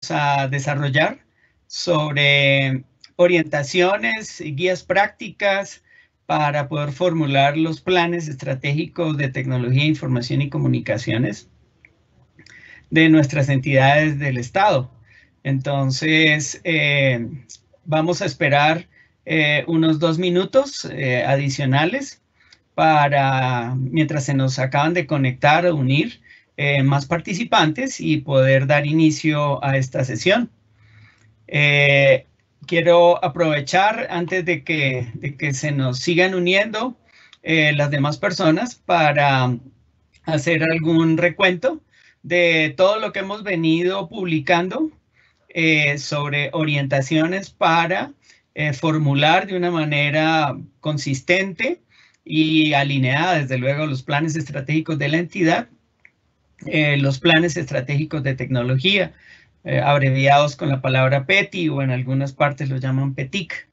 a desarrollar sobre orientaciones y guías prácticas para poder formular los planes estratégicos de tecnología, información y comunicaciones de nuestras entidades del Estado. Entonces, vamos a esperar unos 2 minutos adicionales para, mientras se nos acaban de conectar o unir más participantes y poder dar inicio a esta sesión. Quiero aprovechar antes de que se nos sigan uniendo las demás personas para hacer algún recuento de todo lo que hemos venido publicando sobre orientaciones para formular de una manera consistente y alineada, desde luego, los planes estratégicos de la entidad, los planes estratégicos de tecnología, abreviados con la palabra PETI, o en algunas partes lo llaman PETIC.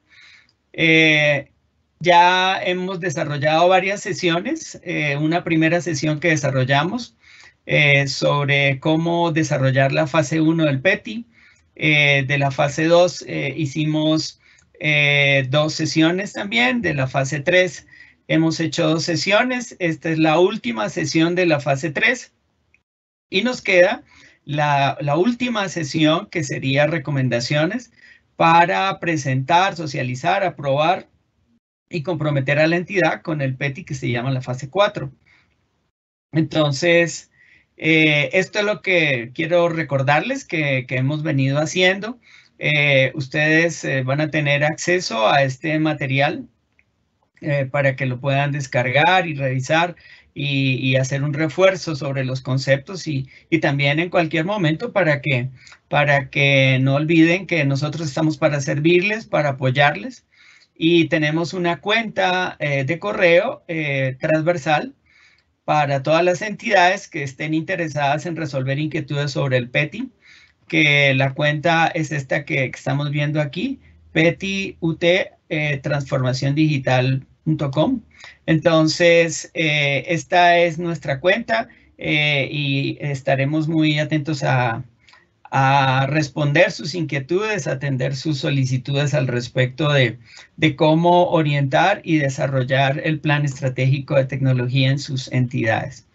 Ya hemos desarrollado varias sesiones. Una primera sesión que desarrollamos sobre cómo desarrollar la fase 1 del PETI. De la fase 2 hicimos 2 sesiones también. De la fase 3 hemos hecho 2 sesiones. Esta es la última sesión de la fase 3. Y nos queda la última sesión, que sería recomendaciones para presentar, socializar, aprobar y comprometer a la entidad con el PETI, que se llama la fase 4. Entonces, esto es lo que quiero recordarles que hemos venido haciendo. Ustedes van a tener acceso a este material para que lo puedan descargar y revisar y hacer un refuerzo sobre los conceptos, y también en cualquier momento para que no olviden que nosotros estamos para servirles, para apoyarles, y tenemos una cuenta de correo transversal para todas las entidades que estén interesadas en resolver inquietudes sobre el PETI, que la cuenta es esta que estamos viendo aquí, PETI-UT transformaciondigital.com. Entonces, esta es nuestra cuenta y estaremos muy atentos a responder sus inquietudes, atender sus solicitudes al respecto de cómo orientar y desarrollar el plan estratégico de tecnología en sus entidades.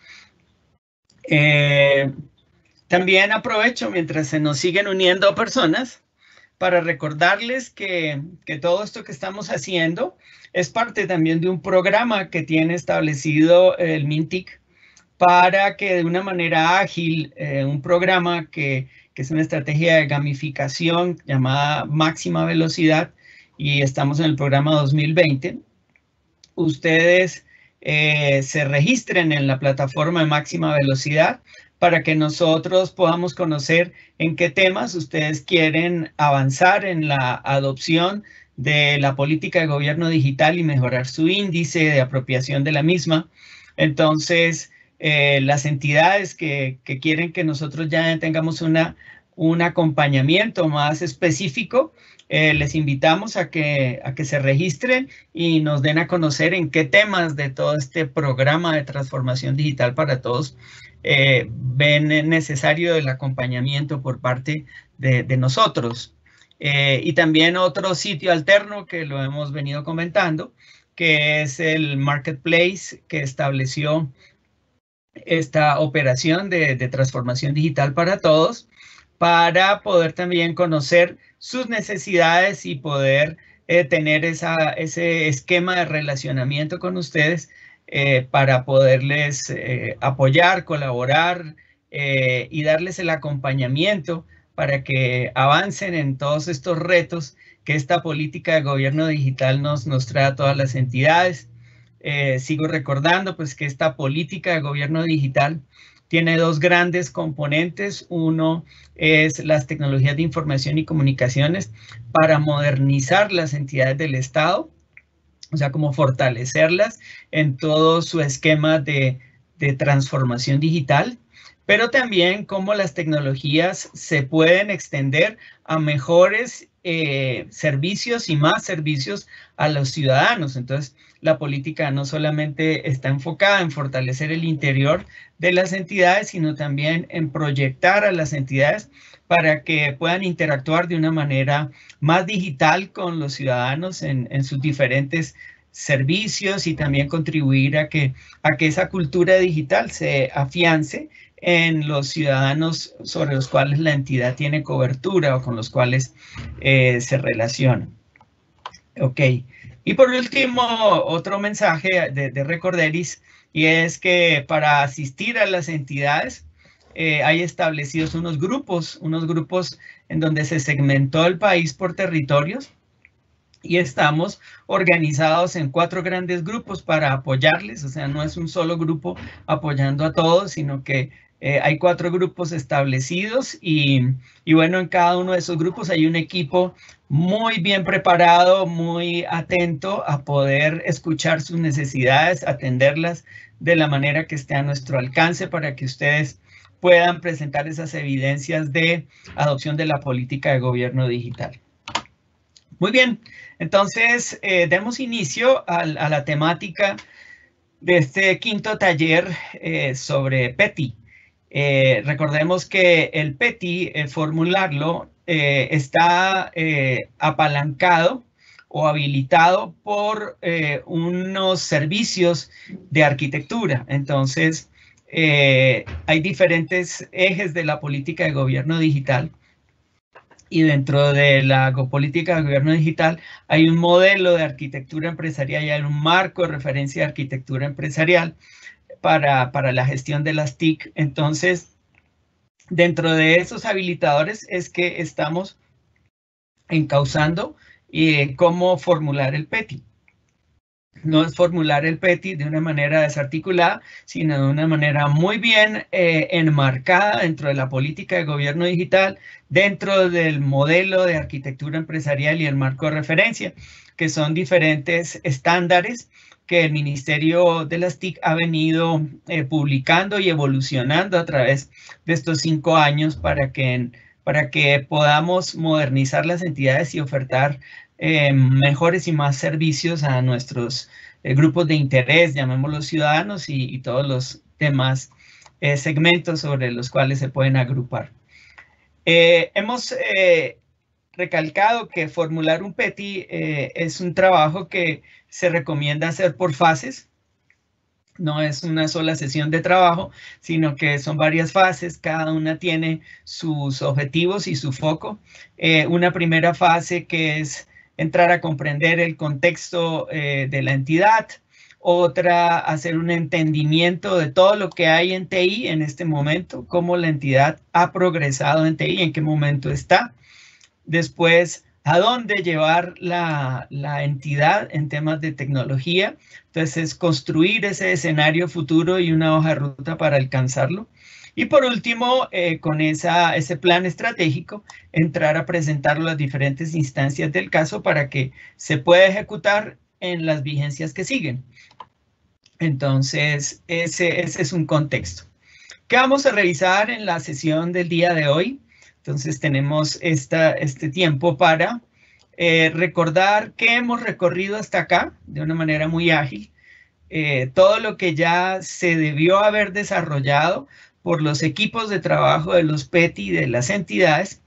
También aprovecho, mientras se nos siguen uniendo personas, para recordarles que todo esto que estamos haciendo es parte también de un programa que tiene establecido el MINTIC para que de una manera ágil, un programa que es una estrategia de gamificación llamada Máxima Velocidad, y estamos en el programa 2020, ustedes se registren en la plataforma de Máxima Velocidad para que nosotros podamos conocer en qué temas ustedes quieren avanzar en la adopción de la política de gobierno digital y mejorar su índice de apropiación de la misma. Entonces, las entidades que quieren que nosotros ya tengamos un acompañamiento más específico, les invitamos a que se registren y nos den a conocer en qué temas de todo este programa de transformación digital para todos ven necesario el acompañamiento por parte de nosotros. Y también otro sitio alterno que lo hemos venido comentando, que es el Marketplace que estableció esta operación de transformación digital para todos, para poder también conocer sus necesidades y poder tener ese esquema de relacionamiento con ustedes para poderles apoyar, colaborar y darles el acompañamiento para que avancen en todos estos retos que esta política de gobierno digital nos trae a todas las entidades. Sigo recordando pues que esta política de gobierno digital tiene 2 grandes componentes. Uno es las tecnologías de información y comunicaciones para modernizar las entidades del Estado, o sea, como fortalecerlas en todo su esquema de transformación digital, pero también cómo las tecnologías se pueden extender a mejores servicios y más servicios a los ciudadanos. Entonces, la política no solamente está enfocada en fortalecer el interior de las entidades, sino también en proyectar a las entidades para que puedan interactuar de una manera más digital con los ciudadanos en sus diferentes servicios y también contribuir a que esa cultura digital se afiance en los ciudadanos sobre los cuales la entidad tiene cobertura o con los cuales se relaciona. Ok. Y por último, otro mensaje de Recorderis, y es que para asistir a las entidades hay establecidos unos grupos en donde se segmentó el país por territorios y estamos organizados en 4 grandes grupos para apoyarles, o sea, no es un solo grupo apoyando a todos, sino que hay 4 grupos establecidos y bueno, en cada uno de esos grupos hay un equipo muy bien preparado, muy atento a poder escuchar sus necesidades, atenderlas de la manera que esté a nuestro alcance para que ustedes puedan presentar esas evidencias de adopción de la política de gobierno digital. Muy bien, entonces demos inicio a la temática de este quinto taller sobre PETI. Recordemos que el PETI, formularlo, está apalancado o habilitado por unos servicios de arquitectura. Entonces, hay diferentes ejes de la política de gobierno digital. Y dentro de la política de gobierno digital hay un modelo de arquitectura empresarial y hay un marco de referencia de arquitectura empresarial para la gestión de las TIC. Entonces, dentro de esos habilitadores es que estamos encauzando cómo formular el PETI. No es formular el PETI de una manera desarticulada, sino de una manera muy bien enmarcada dentro de la política de gobierno digital, dentro del modelo de arquitectura empresarial y el marco de referencia, que son diferentes estándares que el Ministerio de las TIC ha venido publicando y evolucionando a través de estos 5 años para que podamos modernizar las entidades y ofertar mejores y más servicios a nuestros grupos de interés, llamémoslos ciudadanos, y todos los demás segmentos sobre los cuales se pueden agrupar. Hemos recalcado que formular un PETI es un trabajo que se recomienda hacer por fases. No es una sola sesión de trabajo, sino que son varias fases, cada una tiene sus objetivos y su foco. Una primera fase que es entrar a comprender el contexto de la entidad, otra hacer un entendimiento de todo lo que hay en TI en este momento, cómo la entidad ha progresado en TI, en qué momento está. Después, a dónde llevar la entidad en temas de tecnología. Entonces, construir ese escenario futuro y una hoja de ruta para alcanzarlo. Y por último, con ese plan estratégico, entrar a presentarlo a las diferentes instancias del caso para que se pueda ejecutar en las vigencias que siguen. Entonces, ese es un contexto. ¿Qué vamos a revisar en la sesión del día de hoy? Entonces, tenemos este tiempo para recordar qué hemos recorrido hasta acá de una manera muy ágil. Todo lo que ya se debió haber desarrollado por los equipos de trabajo de los PETI de las entidades,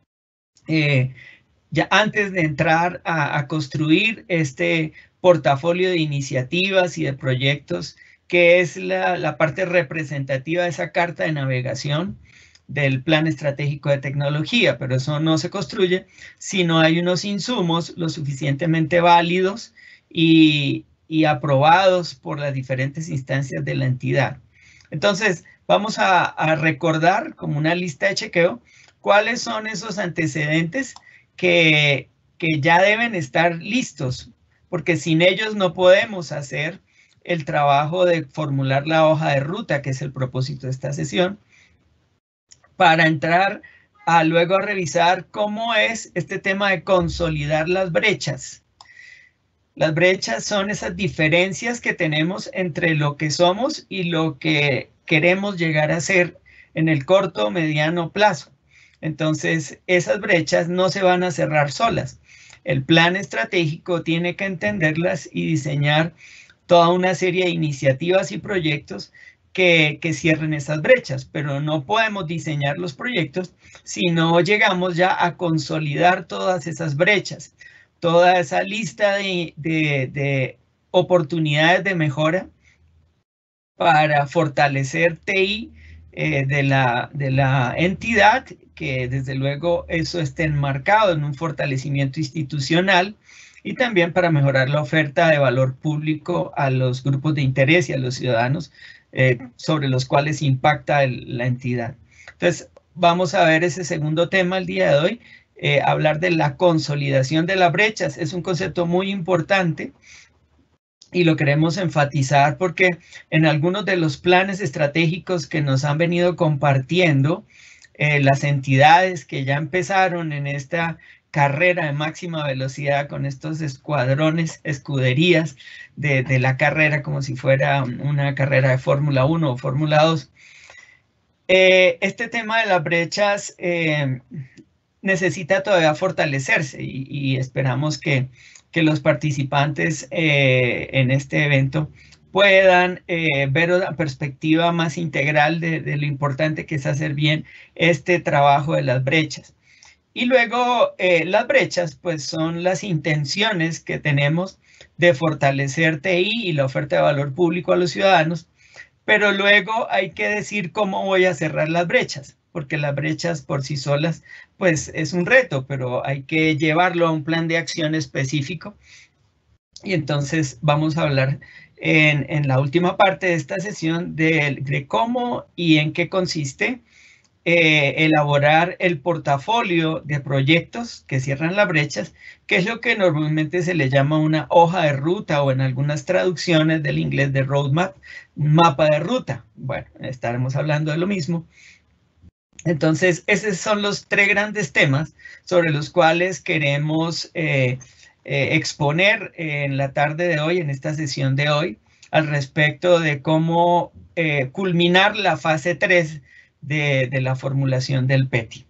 ya antes de entrar a construir este portafolio de iniciativas y de proyectos, que es la parte representativa de esa carta de navegación del Plan Estratégico de Tecnología, pero eso no se construye si no hay unos insumos lo suficientemente válidos y aprobados por las diferentes instancias de la entidad. Entonces, vamos a recordar como una lista de chequeo cuáles son esos antecedentes que ya deben estar listos, porque sin ellos no podemos hacer el trabajo de formular la hoja de ruta, que es el propósito de esta sesión, para entrar luego a revisar cómo es este tema de consolidar las brechas. Las brechas son esas diferencias que tenemos entre lo que somos y lo que queremos llegar a ser en el corto o mediano plazo. Entonces, esas brechas no se van a cerrar solas. El plan estratégico tiene que entenderlas y diseñar toda una serie de iniciativas y proyectos que cierren esas brechas, pero no podemos diseñar los proyectos si no llegamos ya a consolidar todas esas brechas, toda esa lista de oportunidades de mejora para fortalecer TI de la entidad, que desde luego eso esté enmarcado en un fortalecimiento institucional, y también para mejorar la oferta de valor público a los grupos de interés y a los ciudadanos sobre los cuales impacta la entidad. Entonces, vamos a ver ese segundo tema el día de hoy, hablar de la consolidación de las brechas. Es un concepto muy importante y lo queremos enfatizar porque en algunos de los planes estratégicos que nos han venido compartiendo las entidades que ya empezaron en esta carrera de máxima velocidad con estos escuadrones, escuderías de la carrera, como si fuera una carrera de Fórmula 1 o Fórmula 2. Este tema de las brechas necesita todavía fortalecerse y esperamos que los participantes en este evento puedan ver una perspectiva más integral de lo importante que es hacer bien este trabajo de las brechas. Y luego las brechas pues son las intenciones que tenemos de fortalecer TI y la oferta de valor público a los ciudadanos, pero luego hay que decir cómo voy a cerrar las brechas, porque las brechas por sí solas pues es un reto, pero hay que llevarlo a un plan de acción específico. Y entonces vamos a hablar en la última parte de esta sesión de cómo y en qué consiste elaborar el portafolio de proyectos que cierran las brechas, que es lo que normalmente se le llama una hoja de ruta o en algunas traducciones del inglés de roadmap, mapa de ruta. Bueno, estaremos hablando de lo mismo. Entonces, esos son los tres grandes temas sobre los cuales queremos exponer en la tarde de hoy, en esta sesión de hoy, al respecto de cómo culminar la fase 3 de la formulación del PETI.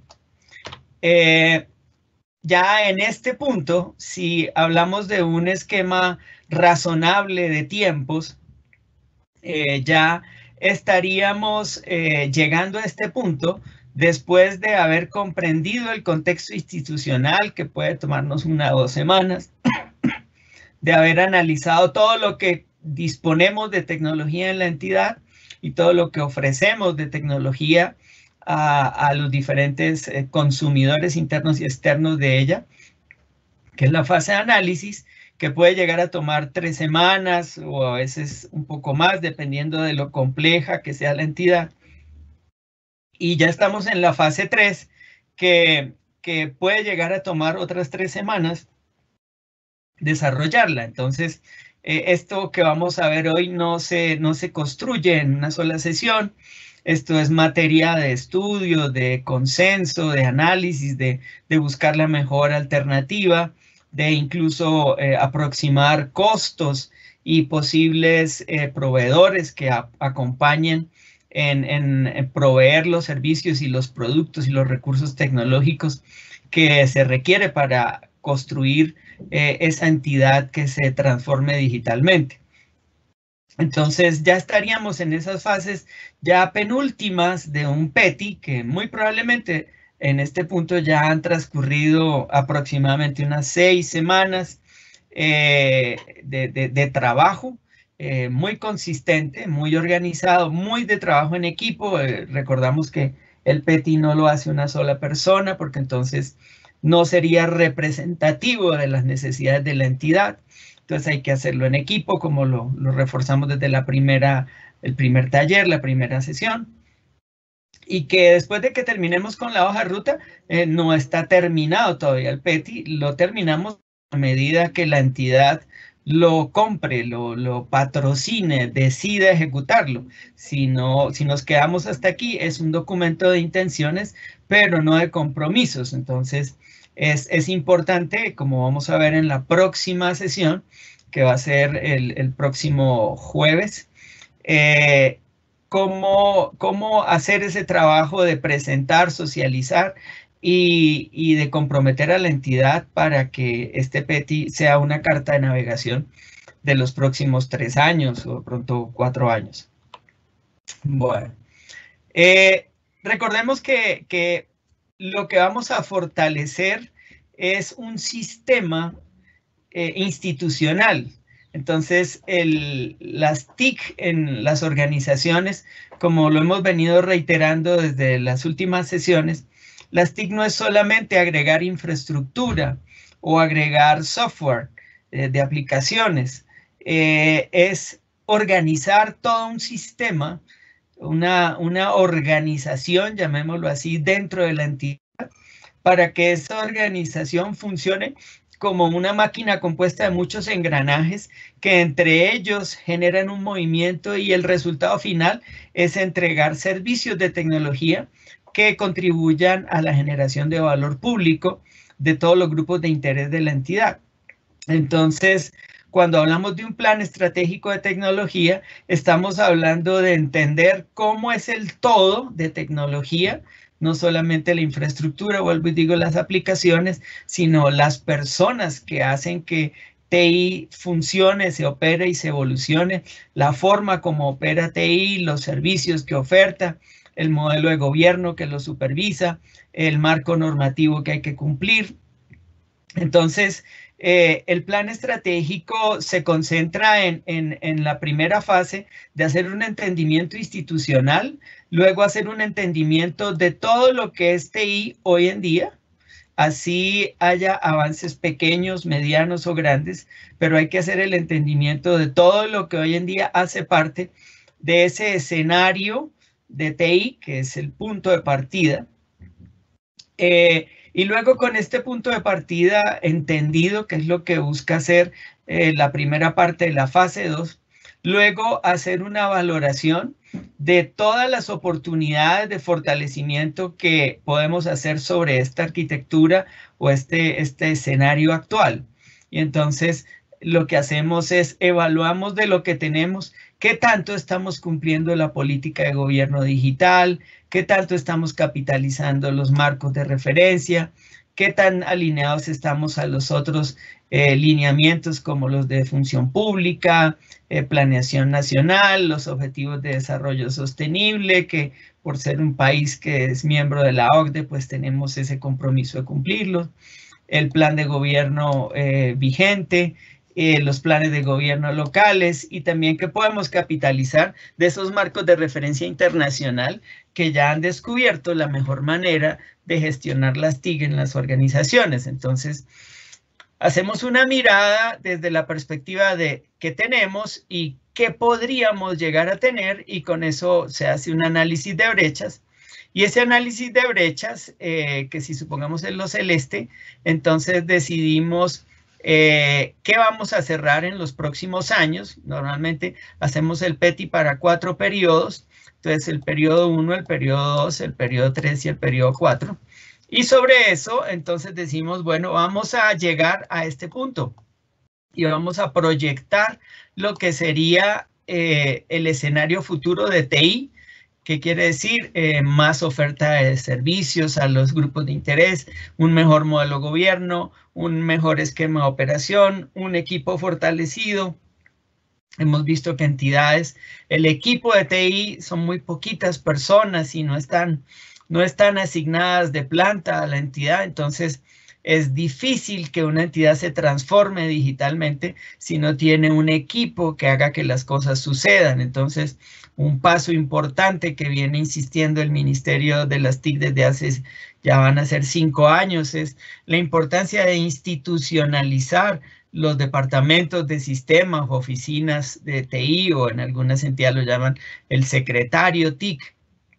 Ya en este punto, si hablamos de un esquema razonable de tiempos, ya estaríamos llegando a este punto después de haber comprendido el contexto institucional, que puede tomarnos 1 o 2 semanas, de haber analizado todo lo que disponemos de tecnología en la entidad y todo lo que ofrecemos de tecnología a los diferentes consumidores internos y externos de ella, que es la fase de análisis, que puede llegar a tomar 3 semanas o a veces un poco más, dependiendo de lo compleja que sea la entidad. Y ya estamos en la fase 3, que puede llegar a tomar otras 3 semanas desarrollarla. Entonces, esto que vamos a ver hoy no se construye en una sola sesión. Esto es materia de estudio, de consenso, de análisis, de buscar la mejor alternativa, de incluso aproximar costos y posibles proveedores que acompañen en proveer los servicios y los productos y los recursos tecnológicos que se requiere para construir esa entidad que se transforme digitalmente. Entonces ya estaríamos en esas fases ya penúltimas de un PETI, que muy probablemente en este punto ya han transcurrido aproximadamente unas 6 semanas de trabajo muy consistente, muy organizado, muy de trabajo en equipo. Recordamos que el PETI no lo hace una sola persona, porque entonces no sería representativo de las necesidades de la entidad. Entonces hay que hacerlo en equipo, como lo reforzamos desde el primer taller, la primera sesión. Y que después de que terminemos con la hoja de ruta, no está terminado todavía el PETI, lo terminamos a medida que la entidad lo compre, lo patrocine, decida ejecutarlo. Si nos quedamos hasta aquí, es un documento de intenciones, pero no de compromisos. Entonces, es importante, como vamos a ver en la próxima sesión, que va a ser el próximo jueves, cómo hacer ese trabajo de presentar, socializar y de comprometer a la entidad para que este PETI sea una carta de navegación de los próximos 3 años o de pronto 4 años. Bueno, recordemos que lo que vamos a fortalecer es un sistema institucional. Entonces, las TIC en las organizaciones, como lo hemos venido reiterando desde las últimas sesiones, las TIC no es solamente agregar infraestructura o agregar software de aplicaciones, es organizar todo un sistema, una organización, llamémoslo así, dentro de la entidad, para que esa organización funcione como una máquina compuesta de muchos engranajes que entre ellos generan un movimiento, y el resultado final es entregar servicios de tecnología que contribuyan a la generación de valor público de todos los grupos de interés de la entidad. Entonces, cuando hablamos de un plan estratégico de tecnología, estamos hablando de entender cómo es el todo de tecnología, no solamente la infraestructura, vuelvo y digo las aplicaciones, sino las personas que hacen que TI funcione, se opere y se evolucione, la forma como opera TI, los servicios que oferta, el modelo de gobierno que lo supervisa, el marco normativo que hay que cumplir. Entonces, el plan estratégico se concentra en la primera fase de hacer un entendimiento institucional, luego hacer un entendimiento de todo lo que es TI hoy en día, así haya avances pequeños, medianos o grandes, pero hay que hacer el entendimiento de todo lo que hoy en día hace parte de ese escenario de TI, que es el punto de partida. Y luego con este punto de partida entendido, que es lo que busca hacer la primera parte de la fase 2, luego hacer una valoración de todas las oportunidades de fortalecimiento que podemos hacer sobre esta arquitectura o este escenario actual. Y entonces lo que hacemos es evaluamos de lo que tenemos, qué tanto estamos cumpliendo la política de gobierno digital, qué tanto estamos capitalizando los marcos de referencia, qué tan alineados estamos a los otros lineamientos como los de función pública, planeación nacional, los objetivos de desarrollo sostenible, que por ser un país que es miembro de la OCDE, pues tenemos ese compromiso de cumplirlos, el plan de gobierno vigente, los planes de gobierno locales, y también que podemos capitalizar de esos marcos de referencia internacional que ya han descubierto la mejor manera de gestionar las TIC en las organizaciones. Entonces, hacemos una mirada desde la perspectiva de qué tenemos y qué podríamos llegar a tener, y con eso se hace un análisis de brechas. Y ese análisis de brechas, que si supongamos en lo celeste, entonces decidimos qué vamos a cerrar en los próximos años. Normalmente hacemos el PETI para 4 periodos. Entonces, el periodo 1, el periodo 2, el periodo 3 y el periodo 4. Y sobre eso, entonces decimos, bueno, vamos a llegar a este punto y vamos a proyectar lo que sería el escenario futuro de TI. ¿Qué quiere decir? Más oferta de servicios a los grupos de interés, un mejor modelo de gobierno, un mejor esquema de operación, un equipo fortalecido. Hemos visto que entidades, el equipo de TI son muy poquitas personas y no están asignadas de planta a la entidad. Entonces, es difícil que una entidad se transforme digitalmente si no tiene un equipo que haga que las cosas sucedan. Entonces, un paso importante que viene insistiendo el Ministerio de las TIC desde hace, ya van a ser 5 años, es la importancia de institucionalizar los departamentos de sistemas o oficinas de TI, o en algunas entidades lo llaman el secretario TIC,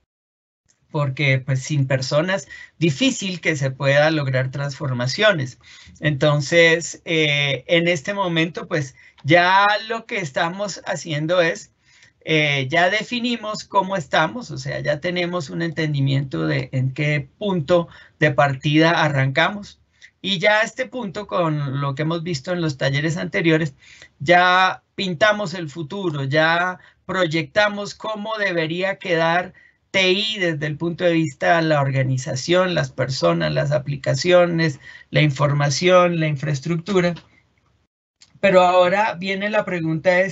porque pues sin personas difícil que se pueda lograr transformaciones. Entonces, en este momento, pues ya lo que estamos haciendo es, ya definimos cómo estamos, o sea, ya tenemos un entendimiento de en qué punto de partida arrancamos. Y ya a este punto, con lo que hemos visto en los talleres anteriores, ya pintamos el futuro, ya proyectamos cómo debería quedar TI desde el punto de vista de la organización, las personas, las aplicaciones, la información, la infraestructura. Pero ahora viene la pregunta es,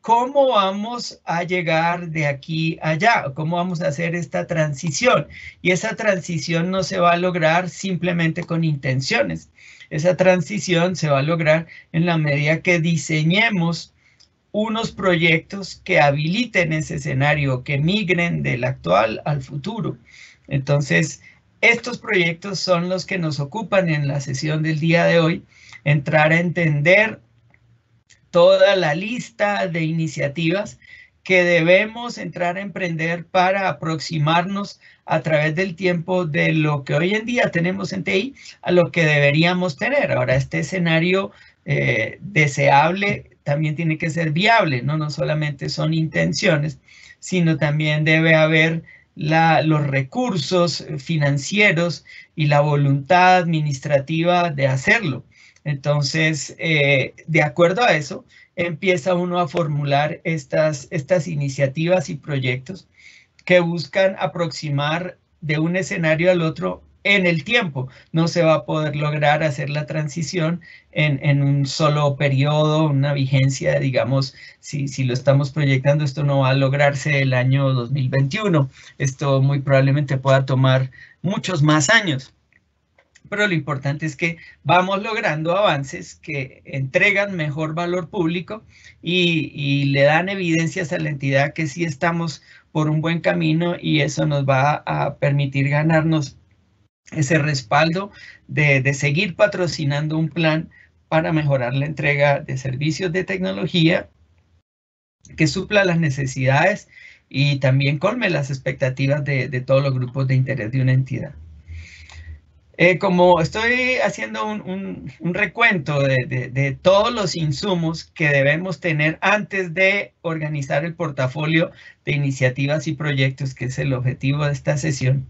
¿cómo vamos a llegar de aquí a allá? ¿Cómo vamos a hacer esta transición? Y esa transición no se va a lograr simplemente con intenciones. Esa transición se va a lograr en la medida que diseñemos unos proyectos que habiliten ese escenario, que migren del actual al futuro. Entonces, estos proyectos son los que nos ocupan en la sesión del día de hoy, entrar a entender toda la lista de iniciativas que debemos entrar a emprender para aproximarnos a través del tiempo de lo que hoy en día tenemos en TI a lo que deberíamos tener. Ahora, este escenario deseable también tiene que ser viable, ¿no? No solamente son intenciones, sino también debe haber los recursos financieros y la voluntad administrativa de hacerlo. Entonces, de acuerdo a eso, empieza uno a formular estas iniciativas y proyectos que buscan aproximar de un escenario al otro en el tiempo. No se va a poder lograr hacer la transición en un solo periodo, una vigencia, digamos, si lo estamos proyectando, esto no va a lograrse el año 2021. Esto muy probablemente pueda tomar muchos más años. Pero lo importante es que vamos logrando avances que entregan mejor valor público y le dan evidencias a la entidad que sí estamos por un buen camino, y eso nos va a permitir ganarnos ese respaldo de seguir patrocinando un plan para mejorar la entrega de servicios de tecnología que supla las necesidades y también colme las expectativas de todos los grupos de interés de una entidad. Como estoy haciendo un recuento de todos los insumos que debemos tener antes de organizar el portafolio de iniciativas y proyectos, que es el objetivo de esta sesión.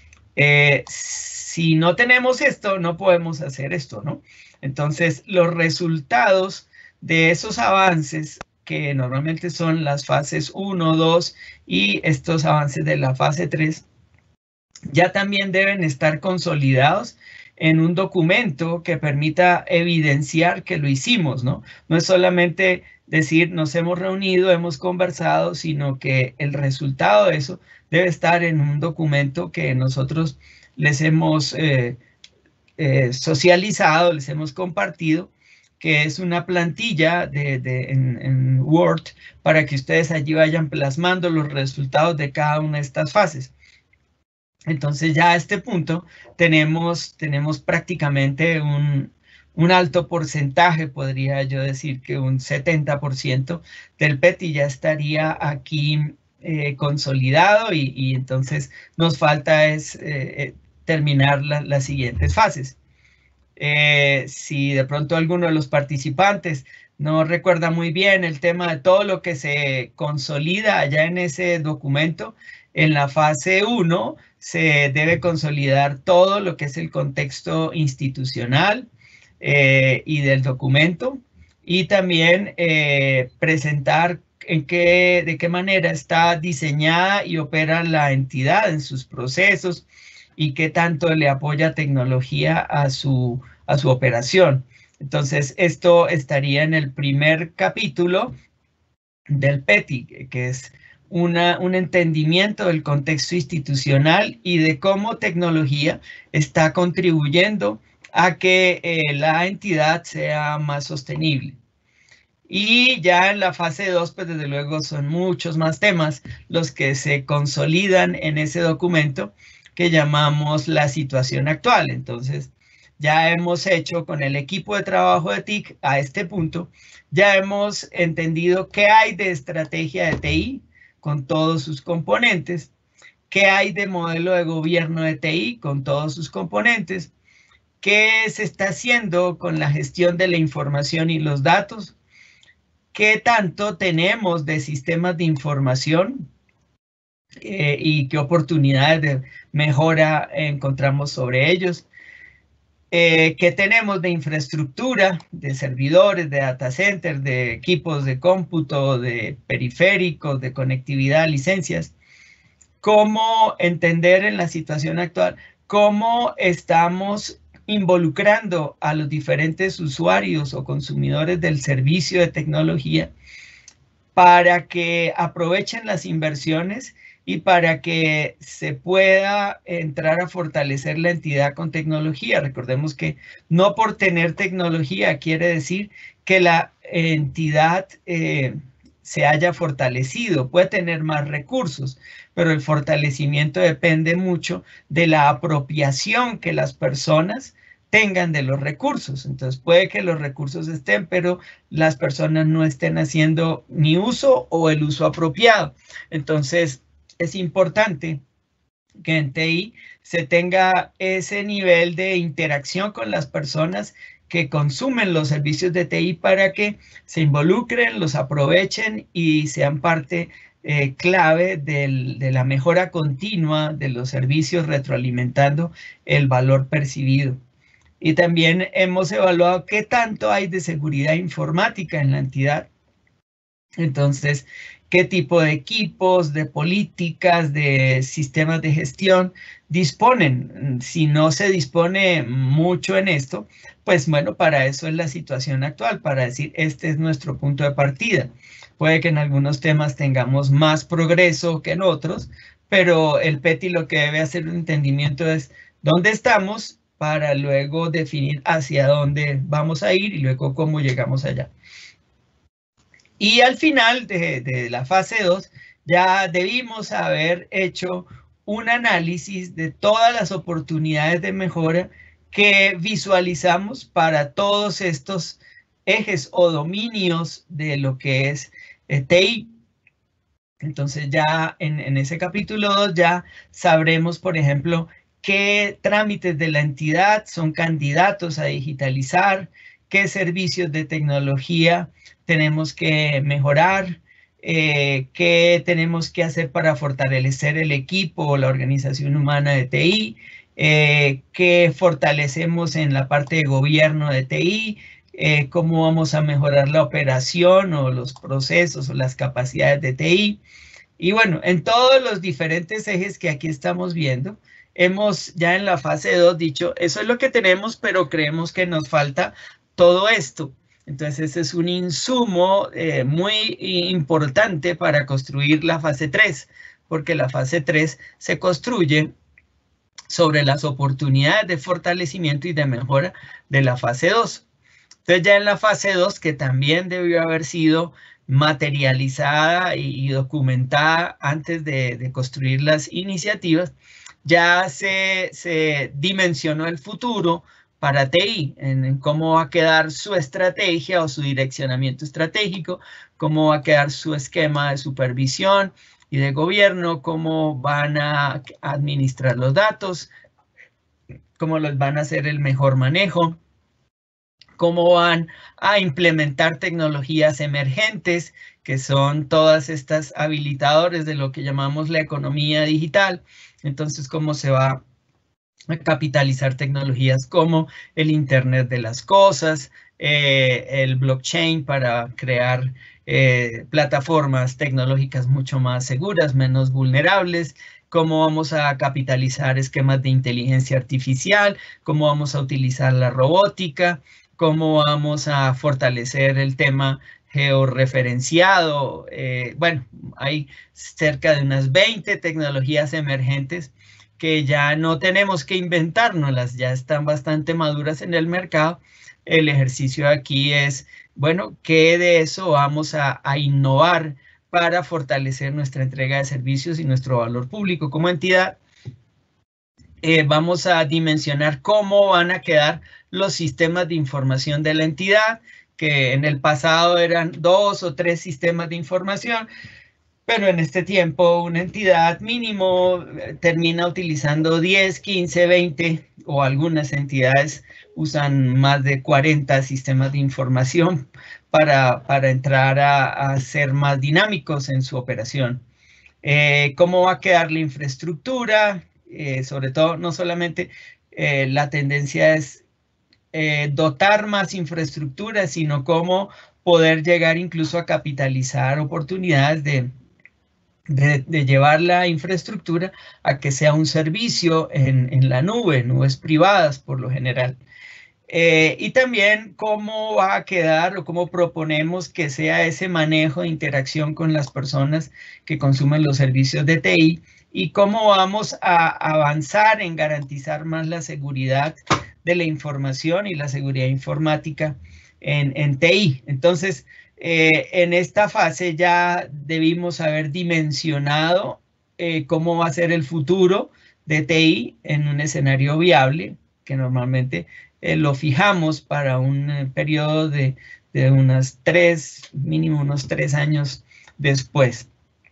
Si no tenemos esto, no podemos hacer esto, ¿no? Entonces, los resultados de esos avances, que normalmente son las fases 1, 2 y estos avances de la fase 3, ya también deben estar consolidados en un documento que permita evidenciar que lo hicimos, ¿no? No es solamente decir nos hemos reunido, hemos conversado, sino que el resultado de eso debe estar en un documento que nosotros les hemos socializado, les hemos compartido, que es una plantilla en Word para que ustedes allí vayan plasmando los resultados de cada una de estas fases. Entonces ya a este punto tenemos prácticamente un alto porcentaje, podría yo decir que un 70% del PETI ya estaría aquí consolidado, y entonces nos falta es terminar las siguientes fases. Si de pronto alguno de los participantes no recuerda muy bien el tema de todo lo que se consolida allá en ese documento, en la fase 1 se debe consolidar todo lo que es el contexto institucional y del documento, y también presentar de qué manera está diseñada y opera la entidad en sus procesos y qué tanto le apoya tecnología a su operación. Entonces, esto estaría en el primer capítulo del PETI, que es un entendimiento del contexto institucional y de cómo tecnología está contribuyendo a que la entidad sea más sostenible. Y ya en la fase 2, pues desde luego son muchos más temas los que se consolidan en ese documento que llamamos la situación actual. Entonces, ya hemos hecho con el equipo de trabajo de TIC a este punto, ya hemos entendido qué hay de estrategia de TI con todos sus componentes, qué hay de modelo de gobierno de TI con todos sus componentes, qué se está haciendo con la gestión de la información y los datos, qué tanto tenemos de sistemas de información y qué oportunidades de mejora encontramos sobre ellos. ¿Qué tenemos de infraestructura, de servidores, de data centers, de equipos de cómputo, de periféricos, de conectividad, licencias? ¿Cómo entender en la situación actual cómo estamos involucrando a los diferentes usuarios o consumidores del servicio de tecnología para que aprovechen las inversiones y para que se pueda entrar a fortalecer la entidad con tecnología. Recordemos que no por tener tecnología quiere decir que la entidad se haya fortalecido, puede tener más recursos, pero el fortalecimiento depende mucho de la apropiación que las personas tengan de los recursos. Entonces puede que los recursos estén, pero las personas no estén haciendo ni uso o el uso apropiado. Entonces es importante que en TI se tenga ese nivel de interacción con las personas que consumen los servicios de TI para que se involucren, los aprovechen y sean parte clave de la mejora continua de los servicios, retroalimentando el valor percibido. Y también hemos evaluado qué tanto hay de seguridad informática en la entidad. Entonces, qué tipo de equipos, de políticas, de sistemas de gestión disponen. Si no se dispone mucho en esto, pues bueno, para eso es la situación actual, para decir, este es nuestro punto de partida. Puede que en algunos temas tengamos más progreso que en otros, pero el PETI lo que debe hacer un entendimiento es dónde estamos para luego definir hacia dónde vamos a ir y luego cómo llegamos allá. Y al final de la fase 2 ya debimos haber hecho un análisis de todas las oportunidades de mejora que visualizamos para todos estos ejes o dominios de lo que es TI. Entonces ya en ese capítulo 2 ya sabremos, por ejemplo, qué trámites de la entidad son candidatos a digitalizar, qué servicios de tecnología tenemos que mejorar, qué tenemos que hacer para fortalecer el equipo o la organización humana de TI, qué fortalecemos en la parte de gobierno de TI, cómo vamos a mejorar la operación o los procesos o las capacidades de TI. Y bueno, en todos los diferentes ejes que aquí estamos viendo, hemos ya en la fase 2 dicho, eso es lo que tenemos, pero creemos que nos falta todo esto. Entonces, ese es un insumo muy importante para construir la fase 3, porque la fase 3 se construye sobre las oportunidades de fortalecimiento y de mejora de la fase 2. Entonces, ya en la fase 2, que también debió haber sido materializada y documentada antes de construir las iniciativas, ya se dimensionó el futuro para TI, en cómo va a quedar su estrategia o su direccionamiento estratégico, cómo va a quedar su esquema de supervisión y de gobierno, cómo van a administrar los datos, cómo los van a hacer el mejor manejo, cómo van a implementar tecnologías emergentes, que son todas estas habilitadores de lo que llamamos la economía digital. Entonces, cómo se va a capitalizar tecnologías como el Internet de las Cosas, el blockchain para crear plataformas tecnológicas mucho más seguras, menos vulnerables, cómo vamos a capitalizar esquemas de inteligencia artificial, cómo vamos a utilizar la robótica, cómo vamos a fortalecer el tema georreferenciado. Bueno, hay cerca de unas 20 tecnologías emergentes que ya no tenemos que inventárnoslas, ya están bastante maduras en el mercado. El ejercicio aquí es, bueno, ¿qué de eso vamos a innovar para fortalecer nuestra entrega de servicios y nuestro valor público como entidad? Vamos a dimensionar cómo van a quedar los sistemas de información de la entidad, que en el pasado eran 2 o 3 sistemas de información, pero en este tiempo una entidad mínimo termina utilizando 10, 15, 20 o algunas entidades usan más de 40 sistemas de información para entrar a ser más dinámicos en su operación. ¿Cómo va a quedar la infraestructura? Sobre todo, no solamente la tendencia es dotar más infraestructura, sino cómo poder llegar incluso a capitalizar oportunidades de llevar la infraestructura a que sea un servicio en la nube, nubes privadas por lo general. Y también cómo va a quedar o cómo proponemos que sea ese manejo de interacción con las personas que consumen los servicios de TI y cómo vamos a avanzar en garantizar más la seguridad de la información y la seguridad informática en TI. Entonces, en esta fase ya debimos haber dimensionado cómo va a ser el futuro de TI en un escenario viable, que normalmente lo fijamos para un periodo de mínimo unos 3 años después.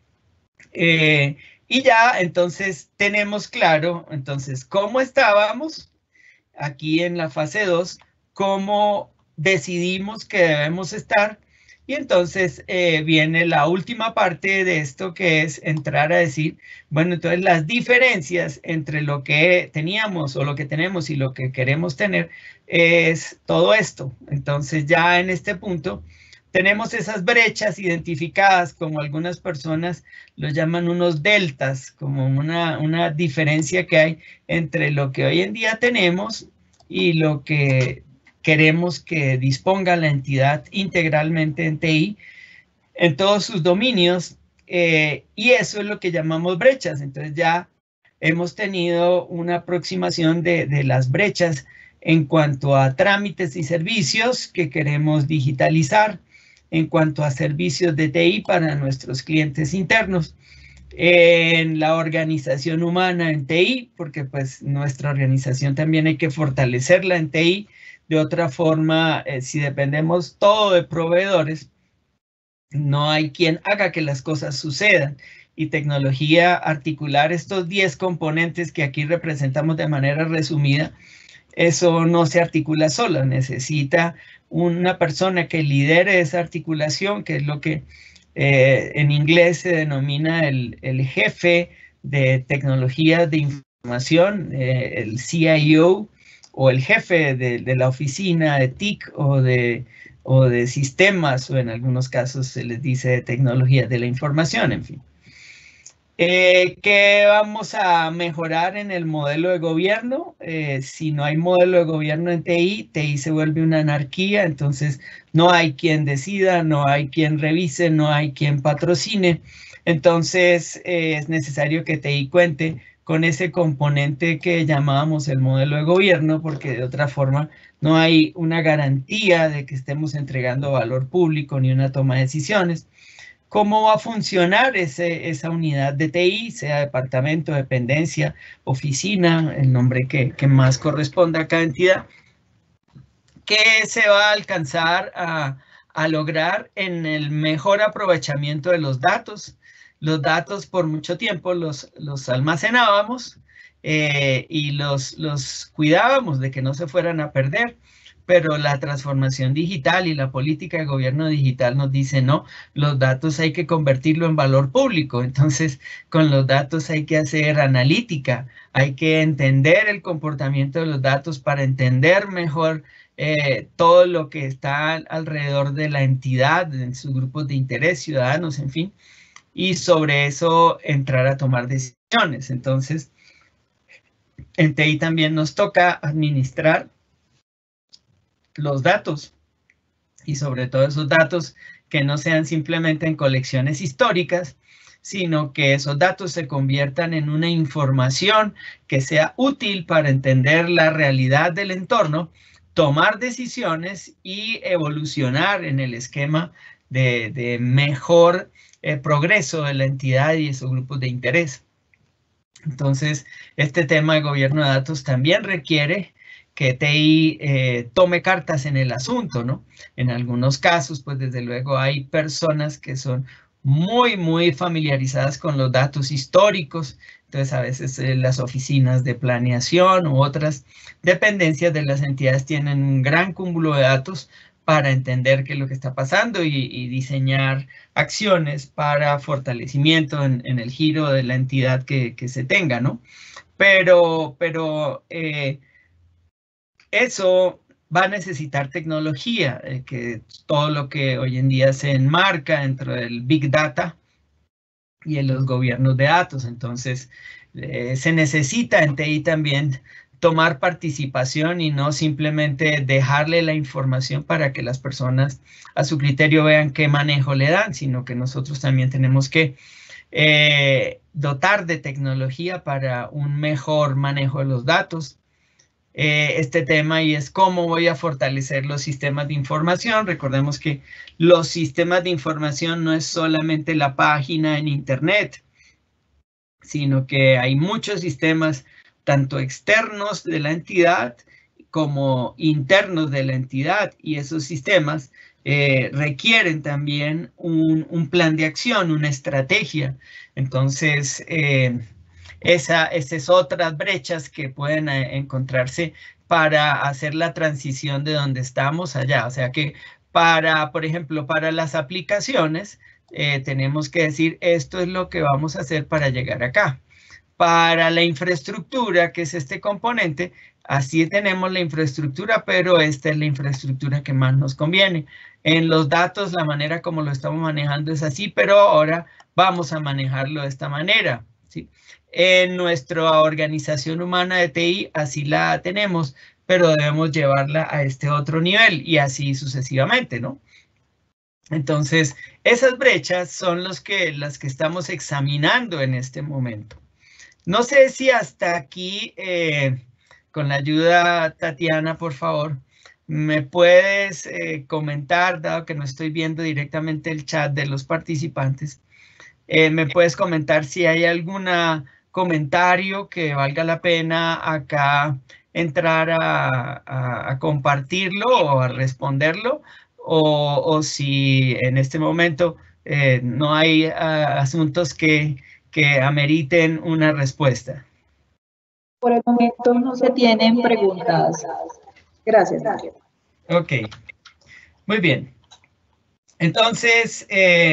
Y ya entonces tenemos claro, entonces, cómo estábamos aquí en la fase 2, cómo decidimos que debemos estar. Y entonces viene la última parte de esto, que es entrar a decir, bueno, entonces las diferencias entre lo que teníamos o lo que tenemos y lo que queremos tener es todo esto. Entonces ya en este punto tenemos esas brechas identificadas, como algunas personas lo llaman unos deltas, como una diferencia que hay entre lo que hoy en día tenemos y lo que queremos que disponga la entidad integralmente en TI en todos sus dominios, y eso es lo que llamamos brechas. Entonces ya hemos tenido una aproximación de las brechas en cuanto a trámites y servicios que queremos digitalizar, en cuanto a servicios de TI para nuestros clientes internos, en la organización humana en TI, porque pues nuestra organización también hay que fortalecerla en TI. De otra forma, si dependemos todo de proveedores, no hay quien haga que las cosas sucedan. Y tecnología, articular estos 10 componentes que aquí representamos de manera resumida, eso no se articula sola, necesita una persona que lidere esa articulación, que es lo que en inglés se denomina el jefe de tecnología de información, el CIO, o el jefe de la oficina de TIC o de sistemas, o en algunos casos se les dice de tecnología de la información, en fin. ¿Qué vamos a mejorar en el modelo de gobierno? Si no hay modelo de gobierno en TI, TI se vuelve una anarquía, entonces no hay quien decida, no hay quien revise, no hay quien patrocine. Entonces es necesario que TI cuente con ese componente que llamábamos el modelo de gobierno, porque de otra forma no hay una garantía de que estemos entregando valor público ni una toma de decisiones. ¿Cómo va a funcionar esa unidad de TI, sea departamento, dependencia, oficina, el nombre que más corresponda a cada entidad? ¿Qué se va a alcanzar a lograr en el mejor aprovechamiento de los datos? Los datos por mucho tiempo los almacenábamos y los cuidábamos de que no se fueran a perder. Pero la transformación digital y la política de gobierno digital nos dice, no, los datos hay que convertirlo en valor público. Entonces, con los datos hay que hacer analítica, hay que entender el comportamiento de los datos para entender mejor todo lo que está alrededor de la entidad, en sus grupos de interés, ciudadanos, en fin, y sobre eso entrar a tomar decisiones. Entonces, en TI también nos toca administrar los datos, y sobre todo esos datos que no sean simplemente en colecciones históricas, sino que esos datos se conviertan en una información que sea útil para entender la realidad del entorno, tomar decisiones y evolucionar en el esquema de mejor progreso de la entidad y esos grupos de interés. Entonces, este tema de gobierno de datos también requiere que TI tome cartas en el asunto, ¿no? En algunos casos, pues desde luego hay personas que son muy familiarizadas con los datos históricos. Entonces, a veces las oficinas de planeación u otras dependencias de las entidades tienen un gran cúmulo de datos para entender qué es lo que está pasando y diseñar acciones para fortalecimiento en el giro de la entidad que se tenga, ¿no? Pero eso va a necesitar tecnología, que todo lo que hoy en día se enmarca dentro del Big Data y en los gobiernos de datos. Entonces, se necesita en TI también tomar participación y no simplemente dejarle la información para que las personas a su criterio vean qué manejo le dan, sino que nosotros también tenemos que dotar de tecnología para un mejor manejo de los datos. Este tema y es cómo voy a fortalecer los sistemas de información. Recordemos que los sistemas de información no es solamente la página en Internet, sino que hay muchos sistemas, tanto externos de la entidad como internos de la entidad, y esos sistemas requieren también un plan de acción, una estrategia. Entonces, esas es otras brechas que pueden encontrarse para hacer la transición de donde estamos allá. O sea que por ejemplo, para las aplicaciones, tenemos que decir, esto es lo que vamos a hacer para llegar acá. Para la infraestructura, que es este componente, así tenemos la infraestructura, pero esta es la infraestructura que más nos conviene. En los datos, la manera como lo estamos manejando es así, pero ahora vamos a manejarlo de esta manera, ¿sí? En nuestra organización humana de TI, así la tenemos, pero debemos llevarla a este otro nivel y así sucesivamente, ¿no? Entonces, esas brechas son las que estamos examinando en este momento. No sé si hasta aquí, con la ayuda, Tatiana, por favor, me puedes comentar, dado que no estoy viendo directamente el chat de los participantes, me puedes comentar si hay algún comentario que valga la pena acá entrar a compartirlo o a responderlo, o si en este momento no hay asuntos que ameriten una respuesta. Por el momento no se tienen preguntas. Gracias, Mario. Ok, muy bien. Entonces,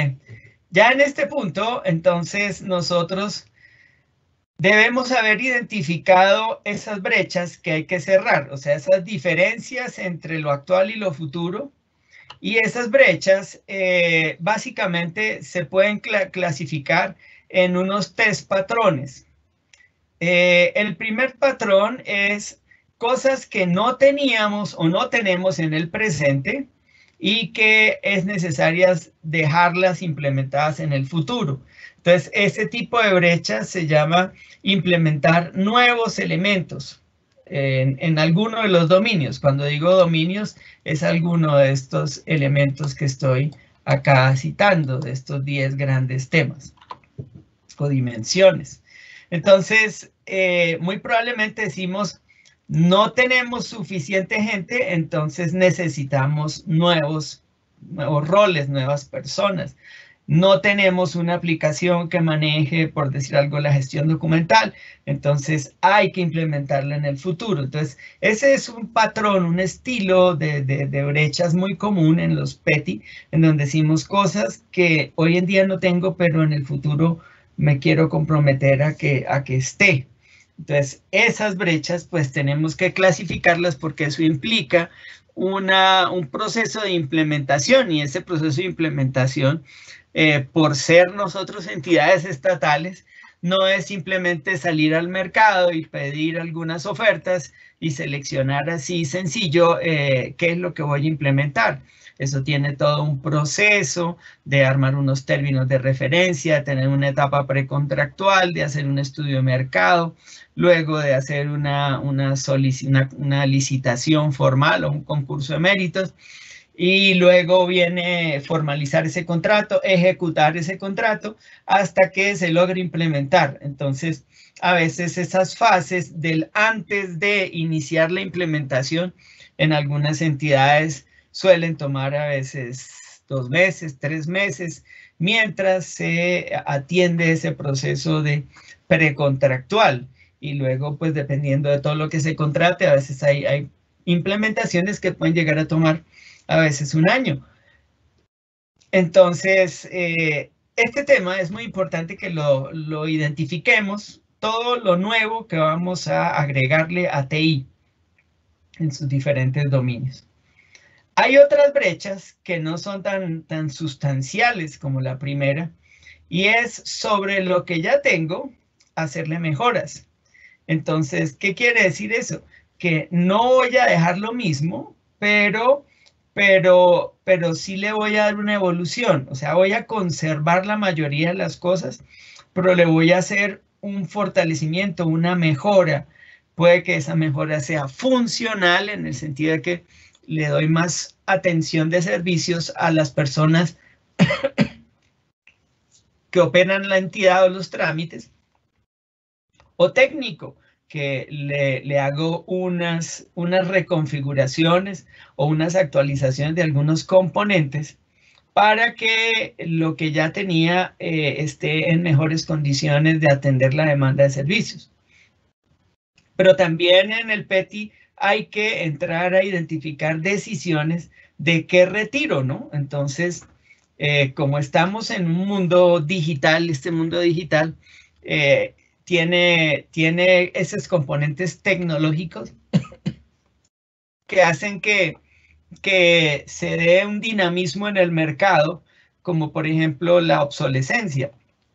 ya en este punto, entonces nosotros debemos haber identificado esas brechas que hay que cerrar, o sea, esas diferencias entre lo actual y lo futuro. Y esas brechas básicamente se pueden clasificar en unos 3 patrones. El primer patrón es cosas que no teníamos o no tenemos en el presente y que es necesario dejarlas implementadas en el futuro. Entonces, ese tipo de brechas se llama implementar nuevos elementos en alguno de los dominios. Cuando digo dominios, es alguno de estos elementos que estoy acá citando, de estos 10 grandes temas o dimensiones. Entonces, muy probablemente decimos, no tenemos suficiente gente, entonces necesitamos nuevos roles, nuevas personas. No tenemos una aplicación que maneje, por decir algo, la gestión documental, entonces hay que implementarla en el futuro. Entonces, ese es un patrón, un estilo de brechas muy común en los PETI, en donde decimos cosas que hoy en día no tengo, pero en el futuro me quiero comprometer a que esté. Entonces, esas brechas, pues tenemos que clasificarlas porque eso implica un proceso de implementación, y ese proceso de implementación, por ser nosotros entidades estatales, no es simplemente salir al mercado y pedir algunas ofertas y seleccionar así sencillo qué es lo que voy a implementar. Eso tiene todo un proceso de armar unos términos de referencia, tener una etapa precontractual, de hacer un estudio de mercado, luego de hacer una licitación formal o un concurso de méritos, y luego viene formalizar ese contrato, ejecutar ese contrato hasta que se logre implementar. Entonces, a veces esas fases del antes de iniciar la implementación en algunas entidades suelen tomar a veces 2 meses, 3 meses, mientras se atiende ese proceso de precontractual. Y luego, pues dependiendo de todo lo que se contrate, a veces hay implementaciones que pueden llegar a tomar a veces 1 año. Entonces, este tema es muy importante que lo identifiquemos, todo lo nuevo que vamos a agregarle a TI en sus diferentes dominios. Hay otras brechas que no son tan sustanciales como la primera, y es sobre lo que ya tengo, hacerle mejoras. Entonces, ¿qué quiere decir eso? Que no voy a dejar lo mismo, pero sí le voy a dar una evolución. O sea, voy a conservar la mayoría de las cosas, pero le voy a hacer un fortalecimiento, una mejora. Puede que esa mejora sea funcional en el sentido de que le doy más atención de servicios a las personas que operan la entidad o los trámites, o técnico, que le hago unas reconfiguraciones o unas actualizaciones de algunos componentes para que lo que ya tenía esté en mejores condiciones de atender la demanda de servicios. Pero también en el PETI hay que entrar a identificar decisiones de qué retiro, ¿no? Entonces, como estamos en un mundo digital, este mundo digital tiene esos componentes tecnológicos que hacen que se dé un dinamismo en el mercado, como por ejemplo la obsolescencia.